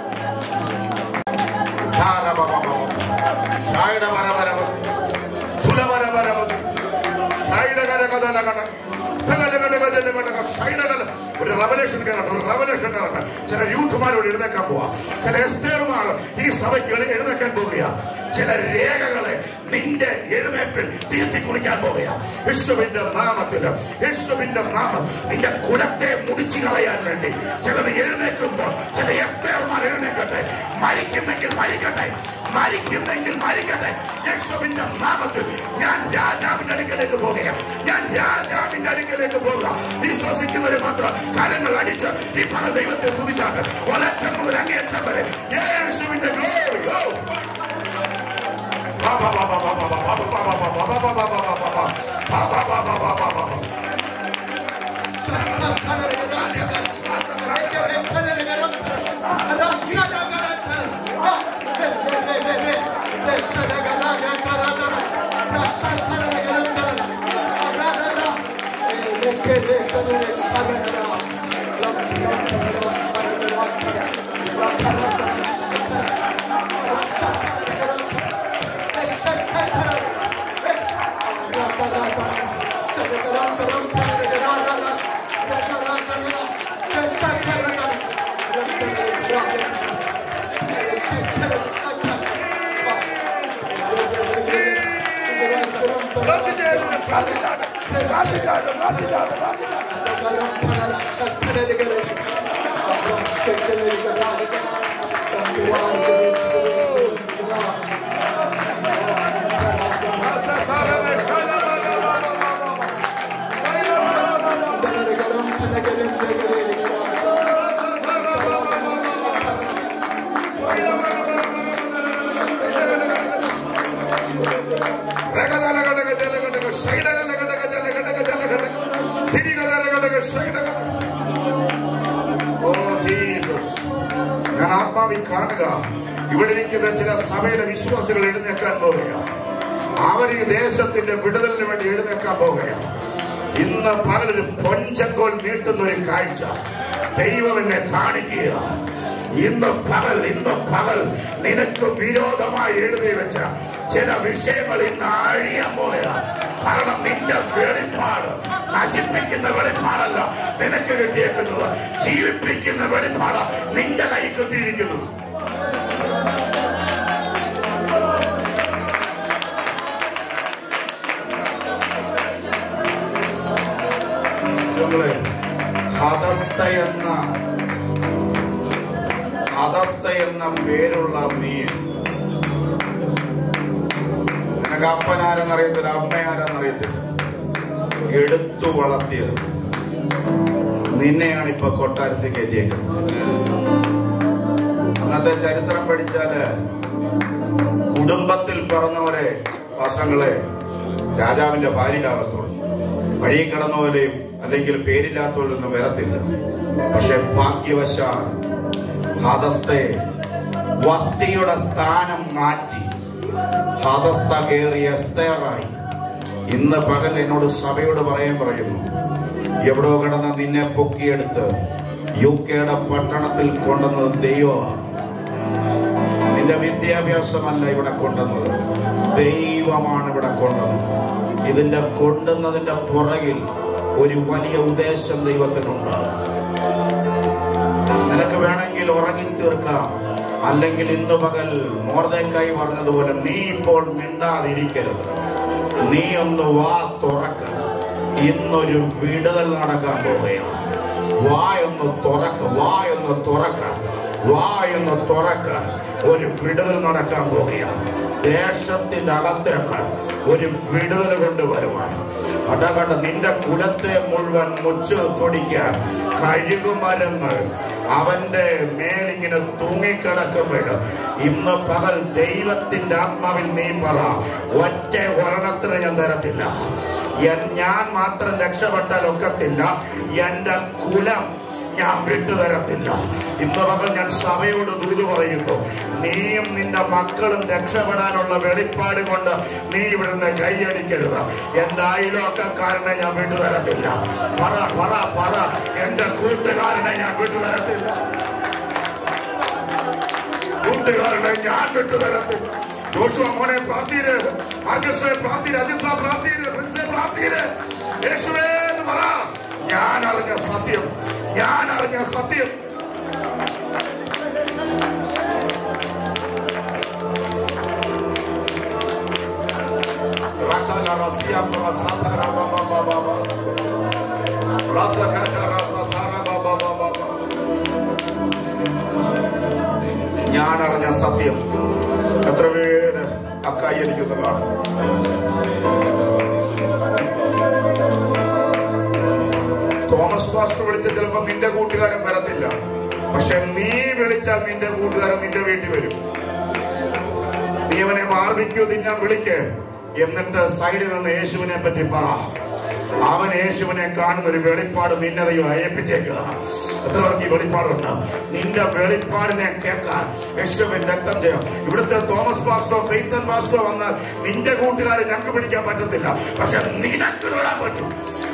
ഒരു റവലേഷൻ കാണട്ടെ, ഒരു റവലേഷൻ കാണട്ടെ. ചില യൂത്തുമാരോട് എഴുന്നേക്കാൻ പോവാ, ചില എസ്തേർമാർ ഈ സഭയ്ക്ക് എഴുന്നേക്കാൻ പോവുക, ചില രേഖകളെ നിന്റെ എഴുന്നേപ്പിൽ തിരുത്തി കുറിക്കാൻ പോവുക. യേശുവിന്റെ നാമത്തിൽ, യേശുവിന്റെ നാമം നിന്റെ കുലത്തെ മുടിച്ചു കളയാൻ വേണ്ടി ചിലത് എഴുന്നേൽക്കുമ്പോൾ ചില എസ്തേർമാർ എഴുന്നേക്കട്ടെ. മരിക്കുന്നെങ്കിൽ മരിക്കട്ടെ, മരിക്കുന്നെങ്കിൽ മരിക്കട്ടെ. യേശുവിന്റെ നാമത്തിൽ ഞാൻ രാജാവിന്റെ അടുക്കലേക്ക് പോകുക, ഞാൻ രാജാവിന്റെ അടുക്കലേക്ക് പോകുക. വിശ്വസിക്കുന്നവരെ മാത്രം കരങ്ങൾ അടിച്ച് ഈ പല ദൈവത്തെ സ്തുതിച്ചാൽ ഒലറ്റം മുതൽ അങ്ങേറ്റം വരെ യേശുവിന്റെ ഗ്ലോറി. ഞാൻ ആത്മാവിൽ കാണുക, ഇവിടെ ഇരിക്കുന്ന ചില സഭയുടെ വിശ്വാസികൾ എഴുന്നേക്കാൻ പോവുകയാണ്. അവർ ഈ ദേശത്തിന്റെ വിടുതലിന് വേണ്ടി എഴുന്നേക്കാൻ പോവുകയാണ്. ഇന്ന് പകലൊരു പൊൻചങ്കോൽ നീട്ടുന്ന ഒരു കാഴ്ച ദൈവം എന്നെ കാണിക്കുക. ഇന്ന് പകൽ ഇന്ന് പകൽ നിനക്ക് വിരോധമായി എഴുതി വെച്ച ചില വിഷയങ്ങൾ ഇന്ന് അഴിയാൻ പോവുക. കാരണം നിന്റെ വെളിപ്പാട് നശിപ്പിക്കുന്ന വെളിപ്പാടല്ല നിനക്ക് കിട്ടിയേക്കുന്നത്, ജീവിപ്പിക്കുന്ന വെളിപ്പാട് നിന്റെ കൈ കിട്ടിയിരിക്കുന്നു. ഹദസ്ത എന്ന പേരുള്ള നീ, നിനക്ക് അപ്പനാരെന്നറിയത്തില്ല, അമ്മയാരെന്നറിയത്തില്ല, എടുത്തു വളർത്തിയത് നിന്നെയാണ് ഇപ്പൊ കൊട്ടാരത്തിൽ കയറ്റിയേക്കുന്നത്. അന്നത്തെ ചരിത്രം പഠിച്ചാല് കുടുംബത്തിൽ പിറന്നവരെ വർഷങ്ങളെ രാജാവിന്റെ ഭാര്യയാകത്തുള്ളൂ. വഴി കിടന്നവരെയും അല്ലെങ്കിൽ പേരില്ലാത്തവരൊന്നും വരത്തില്ല. പക്ഷെ ഭാഗ്യവശാൽ ഹദസ്തയെ വസ്തിയുടെ സ്ഥാനം മാറ്റി ഹദസ്ത കയറിയ എസ്തേറായി. ഇന്ന് പകൽ എന്നോട് സഭയോട് പറയാൻ പറയുന്നു, എവിടോ കിടന്ന നിന്നെ പൊക്കിയെടുത്ത് യു കെയുടെ പട്ടണത്തിൽ കൊണ്ടുവന്നത് ദൈവമാണ്. നിന്റെ വിദ്യാഭ്യാസമല്ല ഇവിടെ കൊണ്ടുവന്നത്, ദൈവമാണ് ഇവിടെ കൊണ്ടുവന്നത്. ഇതിന്റെ കൊണ്ടുവന്നതിന്റെ പുറകിൽ ഒരു വലിയ ഉദ്ദേശം ദൈവത്തിനുണ്ട്. നിനക്ക് വേണമെങ്കിൽ ഉറങ്ങി തീർക്കാം, അല്ലെങ്കിൽ ഇന്ന് പകൽ മോർദെഖായി പറഞ്ഞതുപോലെ നീ ഇപ്പോൾ മിണ്ടാതിരിക്കരുത്, നീ ഒന്ന് വാ തുറക്ക. ഇന്നൊരു വിടുതൽ നടക്കാൻ പോവുകയാണ്. വായൊന്ന് തുറക്ക, വായൊന്ന് തുറക്ക, വായൊന്ന് തുറക്ക. ഒരു വിടുതൽ നടക്കാൻ പോവുകയാണ്. ദേശത്തിന്റെ അകത്തേക്ക് ഒരു വിടുതൽ കൊണ്ടുവരുവാൻ അടകണ്ട നിന്റെ കുലത്തെ മുഴുവൻ മുച്ചു ചൊടിക്കാൻ കഴുകുമരങ്ങൾ അവന്റെ മേലിങ്ങനെ തൂങ്ങിക്കിടക്കുമ്പോൾ ഇന്ന് പകൽ ദൈവത്തിന്റെ ആത്മാവിൽ നീ പറ, ഒറ്റ ഒരെണ്ണത്തിന് ഞാൻ തരത്തില്ല. ഞാൻ മാത്രം രക്ഷപ്പെട്ടാൽ ഒക്കത്തില്ല. എന്റെ കുലം ഞാൻ വിട്ടുതരത്തില്ല. ഇന്ന് പകൽ ഞാൻ സഭയോട് ദൂത് പറയുന്നു, നീയും നിന്റെ മക്കളും രക്ഷപ്പെടാനുള്ള വെളിപ്പാട് കൊണ്ട് നീ ഇവിടുന്ന് കൈയടിക്കരുത്. എന്റെ അയൽവക്കക്കാരനെ ഞാൻ വിട്ടുതരത്തില്ല. പറ പറ പറ എന്റെ കൂട്ടുകാരനെ ഞാൻ വിട്ടുതരത്തില്ല. കൂട്ടുകാരനെ ഞാൻ വിട്ടുതരത്തില്ല. ജോഷുവ മോനെ പ്രാർത്ഥിര്, ആർക്കസ്ട്രയെ പ്രാർത്ഥിര്, അജിസ പ്രാർത്ഥിര്, പ്രിൻസെ പ്രാർത്ഥിര്. യേശുവേ എന്ന് പറ. ഞാൻ അറിഞ്ഞ സത്യം, ഞാൻ അറിഞ്ഞ സത്യം. ഞാൻ അറിഞ്ഞ സത്യം. എത്ര പേര് അക്കായിരിക്കുന്നതാണ്? തോമസ് പാസ്റ്റർ വിളിച്ച ചിലപ്പോ നിന്റെ കൂട്ടുകാരൻ വരത്തില്ല, പക്ഷെ നീ വിളിച്ചാൽ നിന്റെ കൂട്ടുകാരൻ നിന്റെ വീട്ടിൽ വരും. നീ അവനെ ബാർബിക്യൂ തിന്നാൻ വിളിക്ക്, എന്നിട്ട് സൈഡിൽ നിന്ന് യേശുവിനെ പറ്റി പറ. അവൻ യേശുവിനെ കാണുന്ന ഒരു വെളിപ്പാട് നിന്നെ ദൈവം അയപ്പിച്ചേക്കുക. എത്ര പേർക്ക് ഈ വെളിപ്പാടുണ്ട്? നിന്റെ വെളിപ്പാടിനെ കേൾക്കാൻ യേശുവിൻ രക്തം ചെയ്യും. ഇവിടുത്തെ തോമസ് പാസ്റ്റോ ഫെയ്സൺ പാസ്റ്റോ വന്നാൽ നിന്റെ കൂട്ടുകാരെ ഞങ്ങൾക്ക് പിടിക്കാൻ പറ്റത്തില്ല, പക്ഷെ നിനക്ക് തൊടാൻ പറ്റും.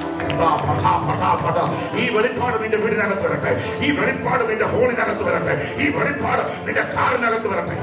ഈ വെളിപ്പാട് നിന്റെ വീടിനകത്ത് വരട്ടെ. ഈ വെളിപ്പാട് നിന്റെ ഹോളിനകത്ത് വരട്ടെ. ഈ വെളിപ്പാട് നിന്റെ കാറിനകത്ത് വരട്ടെ.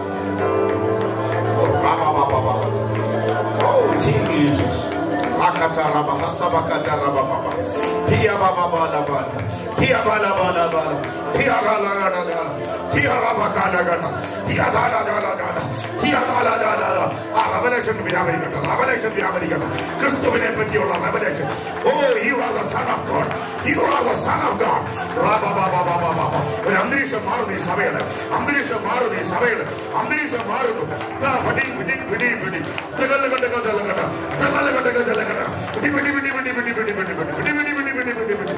Oh Jesus. Rakata rabah sabakata rabah baba. Pia baba bala bala. Pia bala bala bala. Pia gala gala gala. Pia rabakala gala. Pia gala gala gala. Pia gala gala gala. Ah, revelation വ്യാപരിക്കട്ടെ. Revelation വ്യാപരിക്കട്ടെ. ക്രിസ്തുവിനെ പറ്റിയുള്ള revelation. Oh, you are the son of God. You are the son of God. Rabba baba baba baba. ഒരു അന്തരീക്ഷം മാറുന്നു ഈ സഭയുടെ. അന്തരീക്ഷം മാറുന്നു ഈ സഭയുടെ. അന്തരീക്ഷം മാറുന്നു. ദാ പിടി പിടി പിടി പിടി. തകല്ല കണ്ട കണ്ട കണ്ട. തകല്ല കണ്ട കണ്ട കണ്ട. പിടി പിടി പിടി പിടി പിടി പിടി പിടി പിടി പിടി പിടി പിടി പിടി പിടി പിടി.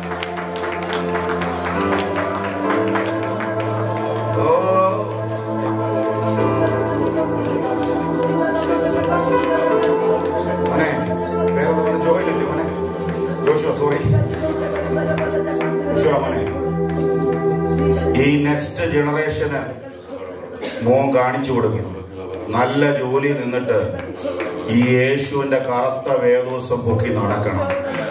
ഓ മോനെ, വേറെ നമ്മുടെ ജോയിലല്ലേ മോനെ? ജോഷുവ സോറി ജോഷുവ മോനെ, ഈ നെക്സ്റ്റ് ജനറേഷന് മോൻ കാണിച്ചു കൊടുക്കണം. നല്ല ജോലി നിന്നിട്ട് ഈ യേശുവിന്റെ കറുത്ത വേദോസം പൊക്കി നടക്കണം.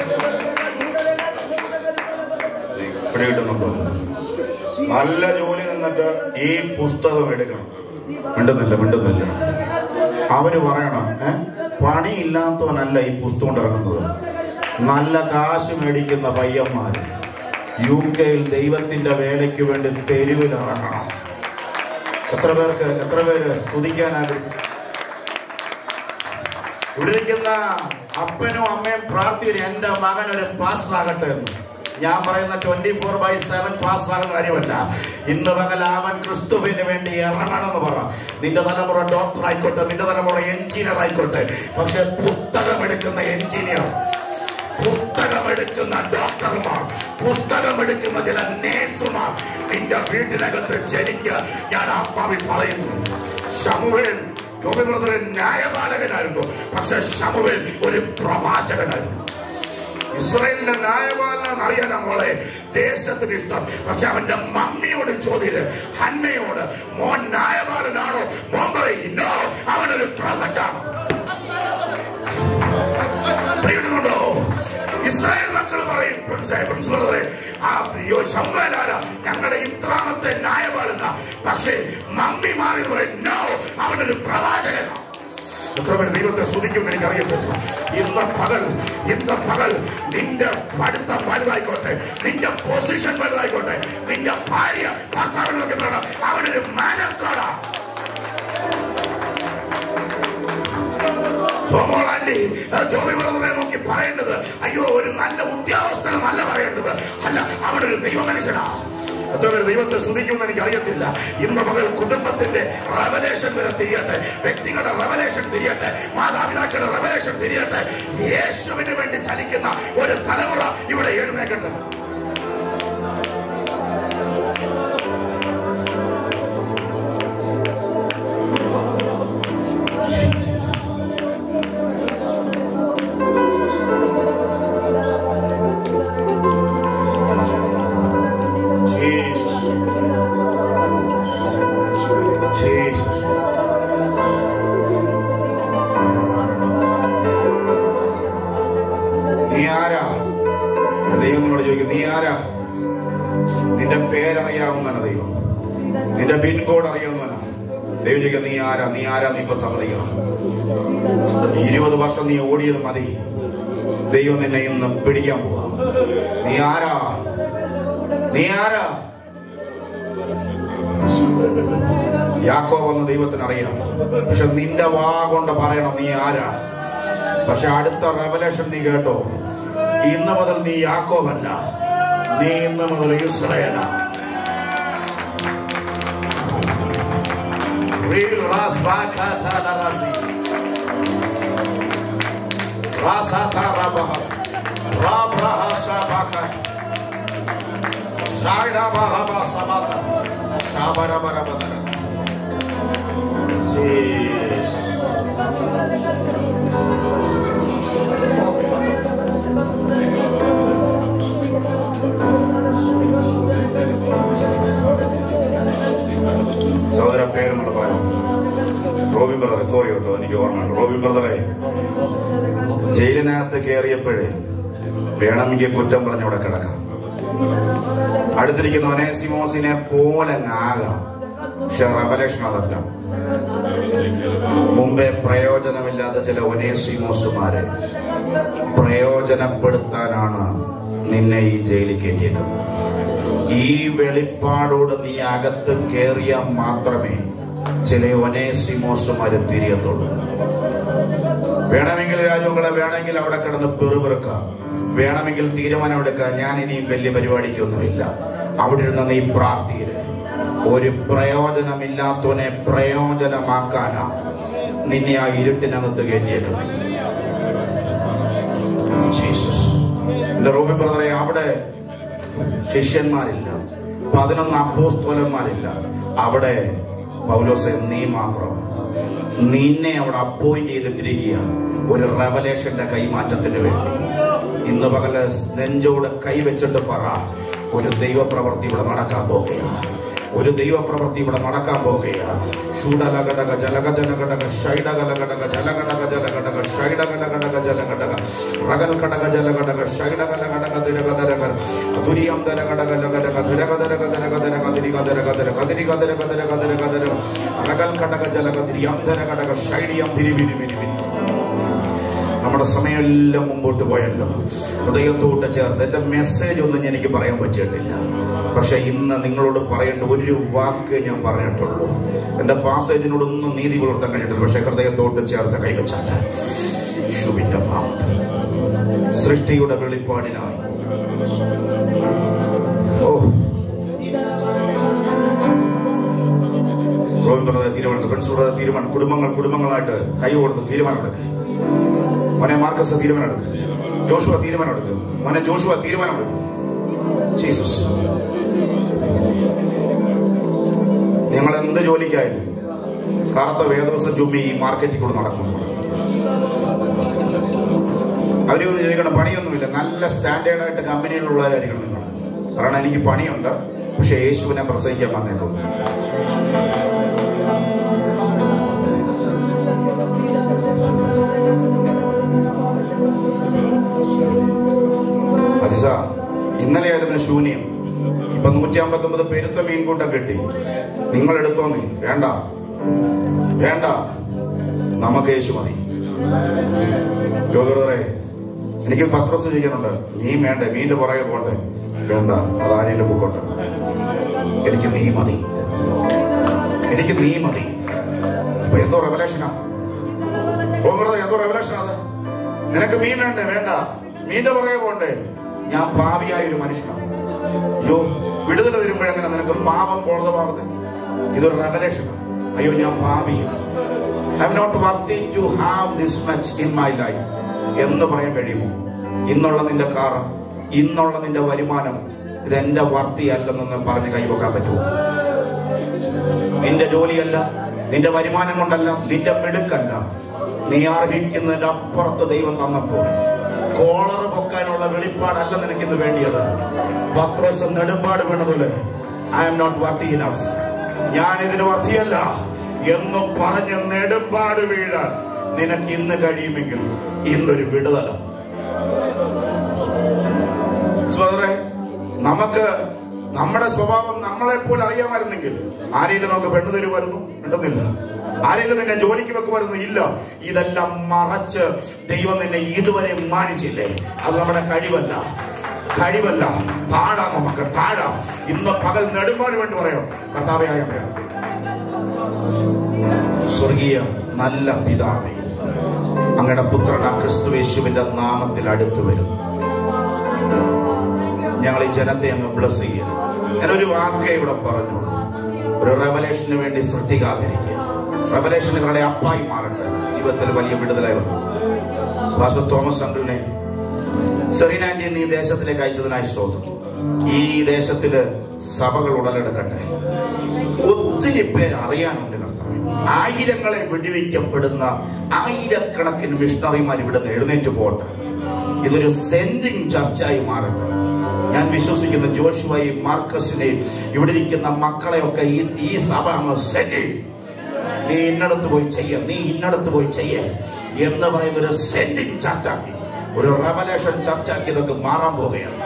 ഇവിടെ കിട്ടുന്നുണ്ടോ? നല്ല ജോലി നിന്നിട്ട് ഈ പുസ്തകം എടുക്കണം. മിണ്ടുന്നില്ല മിണ്ടുന്നില്ല അവന് പറയണം, ഏഹ് പണിയില്ലാത്തവനല്ല ഈ പുസ്തകം ഇറക്കുന്നത്. നല്ല കാശ് മേടിക്കുന്ന പയ്യന്മാർ യു കെയിൽ ദൈവത്തിന്റെ വേലയ്ക്ക് വേണ്ടി തെരുവിലിറങ്ങണം. എത്ര പേർക്ക് എത്ര പേര് സ്തുതിക്കാനാകും? ഇവിടെ ഇരിക്കുന്ന അപ്പനും അമ്മയും പ്രാർത്ഥിച്ചു എന്റെ മകൻ ഒരു പാസ്റ്റർ ആകട്ടെ എന്ന്. ഞാൻ പറയുന്ന twenty four by seven pastor ആകുന്ന കാര്യമല്ല. ഇന്ന് പകൽ അവൻ ക്രിസ്തുവിന് വേണ്ടി ഇറങ്ങണമെന്ന് പറ. നിന്റെ തലമുറ ഡോക്ടർ ആയിക്കോട്ടെ, നിന്റെ തലമുറ എഞ്ചിനീയർ ആയിക്കോട്ടെ, പക്ഷെ പുസ്തകം എടുക്കുന്ന എഞ്ചിനീയർ, പുസ്തകം എടുക്കുന്ന ഡോക്ടർമാർ, പുസ്തകം എടുക്കുന്ന ചില നേഴ്സുമാർ നിന്റെ വീട്ടിനകത്ത് ജനിക്കുക. ഞാൻ ആത്മാവിൽ പറയുന്നു. ശമൂവേൽ ജോബി ബ്രദർ ന്യായപാലകനായിരുന്നു, പക്ഷെ ശമൂവേൽ ഒരു പ്രവാചകനായിരുന്നു. ഇസ്രായേലിന്റെ ന്യായപാലനം അറിയാനാ മോളെ ദേശത്തിന് ഇഷ്ടം, പക്ഷെ അവന്റെ മമ്മിയോട് ചോദ്യം, ഹന്നയോട്, മോൻ ന്യായപാലനാണോ? മോൻ പറയും നോ, അവനൊരു പ്രൊഫറ്റാണ്. ോ ഇസ്രായേൽ മക്കൾ പറയും ഞങ്ങളുടെ ഇത്രാമത്തെ ന്യായപാലന, പക്ഷേ മമ്മി മാറി പറയും നോ, അവനൊരു പ്രവാചകനാണ്. എത്ര പേര് ദൈവത്തെ സ്തുതിക്കുമെന്ന് എനിക്കറിയത്തില്ല. ഇന്ന് പകൽ ഇന്ന് പകൽ നിന്റെ പഠിത്തം വലുതായിക്കോട്ടെ, നിന്റെ പൊസിഷൻ വലുതായിക്കോട്ടെ, നിന്റെ ഭാര്യ ഭർത്താവിനെ നോക്കി പറയണം അവനൊരു മാൻ ഓഫ് ഗോഡാണ്. ജോമോളാൻഡി ജോബി ബ്രദറെ നോക്കി പറയേണ്ടത് അയ്യോ ഒരു നല്ല ഉദ്യോഗസ്ഥനെന്നല്ല പറയേണ്ടത്, അല്ല അവനൊരു ദൈവ മനുഷ്യനാ. എത്ര പേര് ദൈവത്തെ സ്തുതിക്കുമെന്ന് എനിക്കറിയത്തില്ല. ഇന്ന് മകൾ കുടുംബത്തിന്റെ റെവലേഷൻ വരെ തിരിയട്ടെ, വ്യക്തികളുടെ റെവലേഷൻ തിരിയട്ടെ, മാതാപിതാക്കളുടെ റെവലേഷൻ തിരിയട്ടെ. യേശുവിന് വേണ്ടി ചലിക്കുന്ന ഒരു തലമുറ ഇവിടെ എഴുന്നേക്കട്ടെ. പിൻകോഡ് അറിയാവുന്നവനാ. ദൈവം ചോദിക്കുക, നീ ആരാ നീ ആരാ നീ ഇപ്പൊ സമ്മതിക്കണം. ഇരുപത് വർഷം നീ ഓടിയത് മതി. ദൈവം നിന്നെ ഇന്ന് പിടിക്കാൻ പോവാ. നീ ആരാ നീ ആരാ യാക്കോബ് എന്ന് ദൈവത്തിന് അറിയാം. പക്ഷെ നിന്റെ വാ കൊണ്ട് പറയണം നീ ആരാ. പക്ഷെ അടുത്ത റെവലേഷൻ നീ കേട്ടോ, ഇന്ന് മുതൽ നീ യാക്കോബല്ല, നീ ഇന്ന് മുതൽ ഇസ്രായേലാ. സഹോദര പേരെന്നുള്ള പറയാം. റോബിൻ ബ്രദറെ, സോറി കേട്ടോ, എനിക്ക് ഓർമ്മയുണ്ട്. റോബിൻ ബ്രദറെ ജയിലിനകത്ത് കയറിയപ്പോഴേ വേണമെങ്കിൽ കുറ്റം പറഞ്ഞവിടെ കിടക്കാം. അടുത്തിരിക്കുന്ന ഒനേസിമോസിനെ പോലെ ആകാം. പക്ഷെ റെവലേഷൻ അതല്ല. മുമ്പേ പ്രയോജനമില്ലാത്ത ചില ഒനേസിമോസുമാരെ പ്രയോജനപ്പെടുത്താനാണ് നിന്നെ ഈ ജയിലിൽ കയറ്റിയേക്കുന്നത്. ഈ വെളിപ്പാടോട് നീ അകത്ത് കയറിയാൽ മാത്രമേ ചില ഒനേസിമോസുമാരെ തിരിയത്തുള്ളൂ. വേണമെങ്കിൽ രാജുങ്ങളെ വേണമെങ്കിൽ അവിടെ കിടന്ന് പെറുപെറുക്കാം, വേണമെങ്കിൽ തീരുമാനമെടുക്കാം. ഞാൻ ഇനിയും വലിയ പരിപാടിക്കൊന്നുമില്ല. അവിടെ ഇരുന്ന് നീ പ്രാർത്ഥിയില്. ഒരു പ്രയോജനമില്ലാത്തവനെ പ്രയോജനമാക്കാനാ നിന്നെ ആ ഇരുട്ടിനകത്ത് കയറ്റിയേക്കുന്നത്. ജീസസ്. എന്റെ റോബിൻ ബ്രദറെ, അവിടെ ശിഷ്യന്മാരില്ല, പതിനൊന്ന് അപ്പോസ്തലന്മാരില്ല. അവിടെ പൗലോസേ നീ മാത്രം. നിന്നെ അവിടെ അപ്പോയിന്റ് ചെയ്തിട്ടിരിക്കുക ഒരു റെവലേഷന്റെ കൈമാറ്റത്തിന് വേണ്ടി. ഇന്ന് പകല് നെഞ്ചോട് കൈവച്ചിട്ട് പറ, ഒരു ദൈവപ്രവൃത്തി ഇവിടെ നടക്കാൻ പോകുകയാണ്. ഒരു ദൈവപ്രവൃത്തി ഇവിടെ നടക്കാൻ പോകുകയാണ്. ഷൂഡലഘടക ജലഗജനഘടക ഷൈഡകലഘടക ജലഘടക ജലഘടക ഷൈഡകലഘടക ജലഘടക റഗൽ ഘടക ജലഘടക ഷൈഡകലഘടക ദിരകദരകർ തുരിയം ദരഘടക ലഘടക ധരകദരകദരകദരക ദിരികദരകദര കദിരികദരകദരകദരകദര റഗൽ ഘടക ജലകദിരിയം ധരഘടക ഷൈഡിയം ധിരിവിരി വിരി വിരി. നമ്മുടെ സമയമെല്ലാം മുമ്പോട്ട് പോയല്ലോ. ഹൃദയത്തോട്ട് ചേർത്ത് എന്റെ മെസ്സേജ് ഒന്നും എനിക്ക് പറയാൻ പറ്റിയിട്ടില്ല. പക്ഷെ ഇന്ന് നിങ്ങളോട് പറയേണ്ട ഒരു വാക്ക് ഞാൻ പറഞ്ഞിട്ടുള്ളൂ. എന്റെ പാസേജിനോടൊന്നും നീതി പുലർത്താൻ കഴിഞ്ഞിട്ടില്ല. പക്ഷെ ഹൃദയത്തോട്ട് ചേർത്ത് കൈവച്ചാല് ശുഭിന്റെ നാമത്തിൽ സൃഷ്ടിയുടെ വെളിപ്പാടിനായി ഓ റോബിൻ ബ്രദറെ തീരുമാനം, ഫ്രണ്ട്സ് ബ്രദർ തീരുമാനം, കുടുംബങ്ങൾ കുടുംബങ്ങളായിട്ട് കൈ കൊടുത്ത് തീരുമാനമെടുക്കുക. മോനെ മാർക്കസ് തീരുമാനമെടുക്കുക. ജോഷുവ തീരുമാനമെടുക്കുക. മോനെ ജോഷുവ തീരുമാനമെടുക്കുക. ജീസസ്. നിങ്ങൾ എന്ത് ജോലിക്കായാലും കറുത്ത വേദവസം ചുമ്മി ഈ മാർക്കറ്റിൽ കൂടെ നടക്കും. അവരെ ഒന്ന് ചോദിക്കണം, പണിയൊന്നുമില്ല. നല്ല സ്റ്റാൻഡേർഡായിട്ട് കമ്പനിയിലുള്ളവരായിരിക്കണം നിങ്ങൾ. കാരണം എനിക്ക് പണിയുണ്ട്, പക്ഷെ യേശുവിനെ പ്രസംഗിക്കാൻ വന്നേക്കും. അജിസ, ഇന്നലെയായിരുന്നു ശൂന്യം. ഇപ്പൊ നൂറ്റി അമ്പത്തി ഒമ്പത് പെരുത്ത മീൻകൂട്ടം കിട്ടി. നിങ്ങൾ എടുത്തോന്നേ. വേണ്ട വേണ്ട, നമുക്ക് യേശു മതി. യോഗറെ, എനിക്ക് പത്രസ് ചെയ്യാനുണ്ട്. മീൻ വേണ്ടേ? മീന്റെ പുറകെ പോണ്ടേ? വേണ്ട, അത് ആരെങ്കിലും പൊക്കോട്ടെ. എനിക്ക് നീ മതി, എനിക്ക് നീ മതി. അപ്പൊ എന്തോ റെവലേഷനാ എന്തോ റെവലേഷനാ അത്. നിനക്ക് മീൻ വേണ്ടേ? വേണ്ട, മീന്റെ പുറകെ പോണ്ടേ? ഞാൻ പാപിയായ ഒരു മനുഷ്യനാണ്. അയ്യോ, വിടുതൽ വരുമ്പോഴെങ്ങനെ നിനക്ക് പാപം ബോധമാകുന്നത്? ഇതൊരു റെവലേഷനാണ്. അയ്യോ, ഞാൻ പാപിയാണ്. I am not worthy to have this much in my life എന്ന് പറയാൻ കഴിയുമോ? ഇന്നുള്ള നിന്റെ കാർ, ഇന്നുള്ള നിന്റെ വരുമാനം ഇതെന്റെ വർത്തി അല്ലെന്നൊന്ന് പറഞ്ഞ് കൈവക്കാൻ പറ്റുമോ? നിന്റെ ജോലിയല്ല, നിന്റെ വരുമാനം കൊണ്ടല്ല, നിന്റെ മിടുക്കല്ല. നീ അർഹിക്കുന്നതിന്റെ അപ്പുറത്ത് ദൈവം തന്നപ്പോൾ കോളർ പൊക്കാനുള്ള വെളിപ്പാടല്ല നിനക്കിന്ന് വേണ്ടിയത്. പത്രോസ് നെടുമ്പാട് വീണതുപോലെ I am not worthy enough, ഞാൻ ഇതിന് വർത്തിയല്ല എന്ന് പറഞ്ഞ് നെടുമ്പാട് വീഴാൻ നിനക്ക് ഇന്ന് കഴിയുമെങ്കിൽ ഇന്നൊരു വിടുതല. സഹോദരേ, നമുക്ക് നമ്മുടെ സ്വഭാവം നമ്മളെപ്പോലെ അറിയാമായിരുന്നെങ്കിൽ ആരെങ്കിലും നമുക്ക് പെണ്ണ് തരുമായിരുന്നു? ഉണ്ടെന്നില്ല. ആരെങ്കിലും നിന്നെ ജോലിക്ക് വെക്കുമായിരുന്നു? ഇല്ല. ഇതെല്ലാം മറച്ച് ദൈവം നിന്നെ ഇതുവരെ മാനിച്ചില്ലേ? അത് നമ്മുടെ കഴിവല്ല, കഴിവല്ല. താഴാം, നമുക്ക് താഴാം. ഇന്ന് പകൽ നെടുമ്പാന് വേണ്ടി പറയാം, കർത്താവേ, സ്വർഗീയ നല്ല പിതാവേ, അങ്ങയുടെ പുത്രൻ ക്രിസ്തുയേശുവിന്റെ നാമത്തിൽ അടുത്തു വരും. ഞങ്ങൾ ഈ ജനത്തെ അങ്ങ് ബ്ലസ് ചെയ്യുക. ഞാനൊരു വാക്കേ ഇവിടെ പറഞ്ഞു, ഒരു റെവലേഷന് വേണ്ടി സൃഷ്ടിക്കാതിരിക്കുക. റെവലേഷൻ നിങ്ങളുടെ അപ്പായി മാറട്ടെ. ജീവിതത്തിൽ വലിയ വിടുതലായി വന്നു. പാസ്റ്റർ തോമസ് അങ്കിളിനെ സെറീനാന്റി നീ ദേശത്തിലേക്ക് അയച്ചതിനായി സ്തോത്രം. ഈ ദേശത്തില് സഭകൾ ഉടലെടുക്കട്ടെ. ഒത്തിരി പേര് അറിയാനുണ്ട് കർത്താവേ. ആയിരങ്ങളെ വെടിവെക്കപ്പെടുന്ന ആയിരക്കണക്കിന് മിഷണറിമാർ ഇവിടെ നിന്ന് എഴുന്നേറ്റ് പോട്ടെ. ഇതൊരു സെൻഡിങ് ചർച്ചായി മാറട്ടെ. ഞാൻ വിശ്വസിക്കുന്ന ജോഷുവയും മാർക്കസിനെയും ഇവിടെ ഇരിക്കുന്ന മക്കളെയൊക്കെ ഈ ഈ സഭ അങ്ങ് സെൻഡ് ചെയ്യും. നീ ഇന്നടത്ത് പോയി ചെയ്യ, നീ ഇന്നടത്ത് പോയി ചെയ്യ എന്ന് പറയുന്ന ഒരു സെൻഡിങ് ചർച്ചാക്കി, ഒരു റെവലേഷൻ ചർച്ചാക്കി ഇതൊക്കെ മാറാൻ പോവുകയാണ്.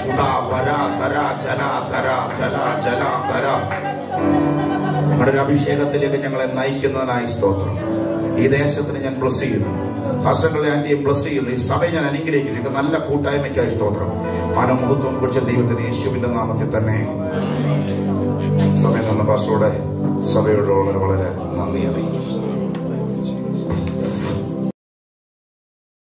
നമ്മുടെ ഒരു അഭിഷേകത്തിലേക്ക് ഞങ്ങളെ നയിക്കുന്നതിനായി സ്തോത്രം. ഈ ദേശത്തിന് ഞാൻ ബ്ലസ് ചെയ്യുന്നു. ഹസങ്ങളെ ആന്റിയും ബ്ലസ് ചെയ്യുന്നു. ഈ സഭയെ ഞാൻ അനുഗ്രഹിക്കുന്നു. ഇത് നല്ല കൂട്ടായ്മയ്ക്കായി സ്തോത്രം. മനോമുഖത്വം കുറിച്ച ദൈവത്തിന് യേശുവിന്റെ നാമത്തിൽ തന്നെ സഭയിൽ നിന്ന് പാസ്റ്ററുടെ സഭയോട് വളരെ വളരെ നന്ദി അറിയിക്കും.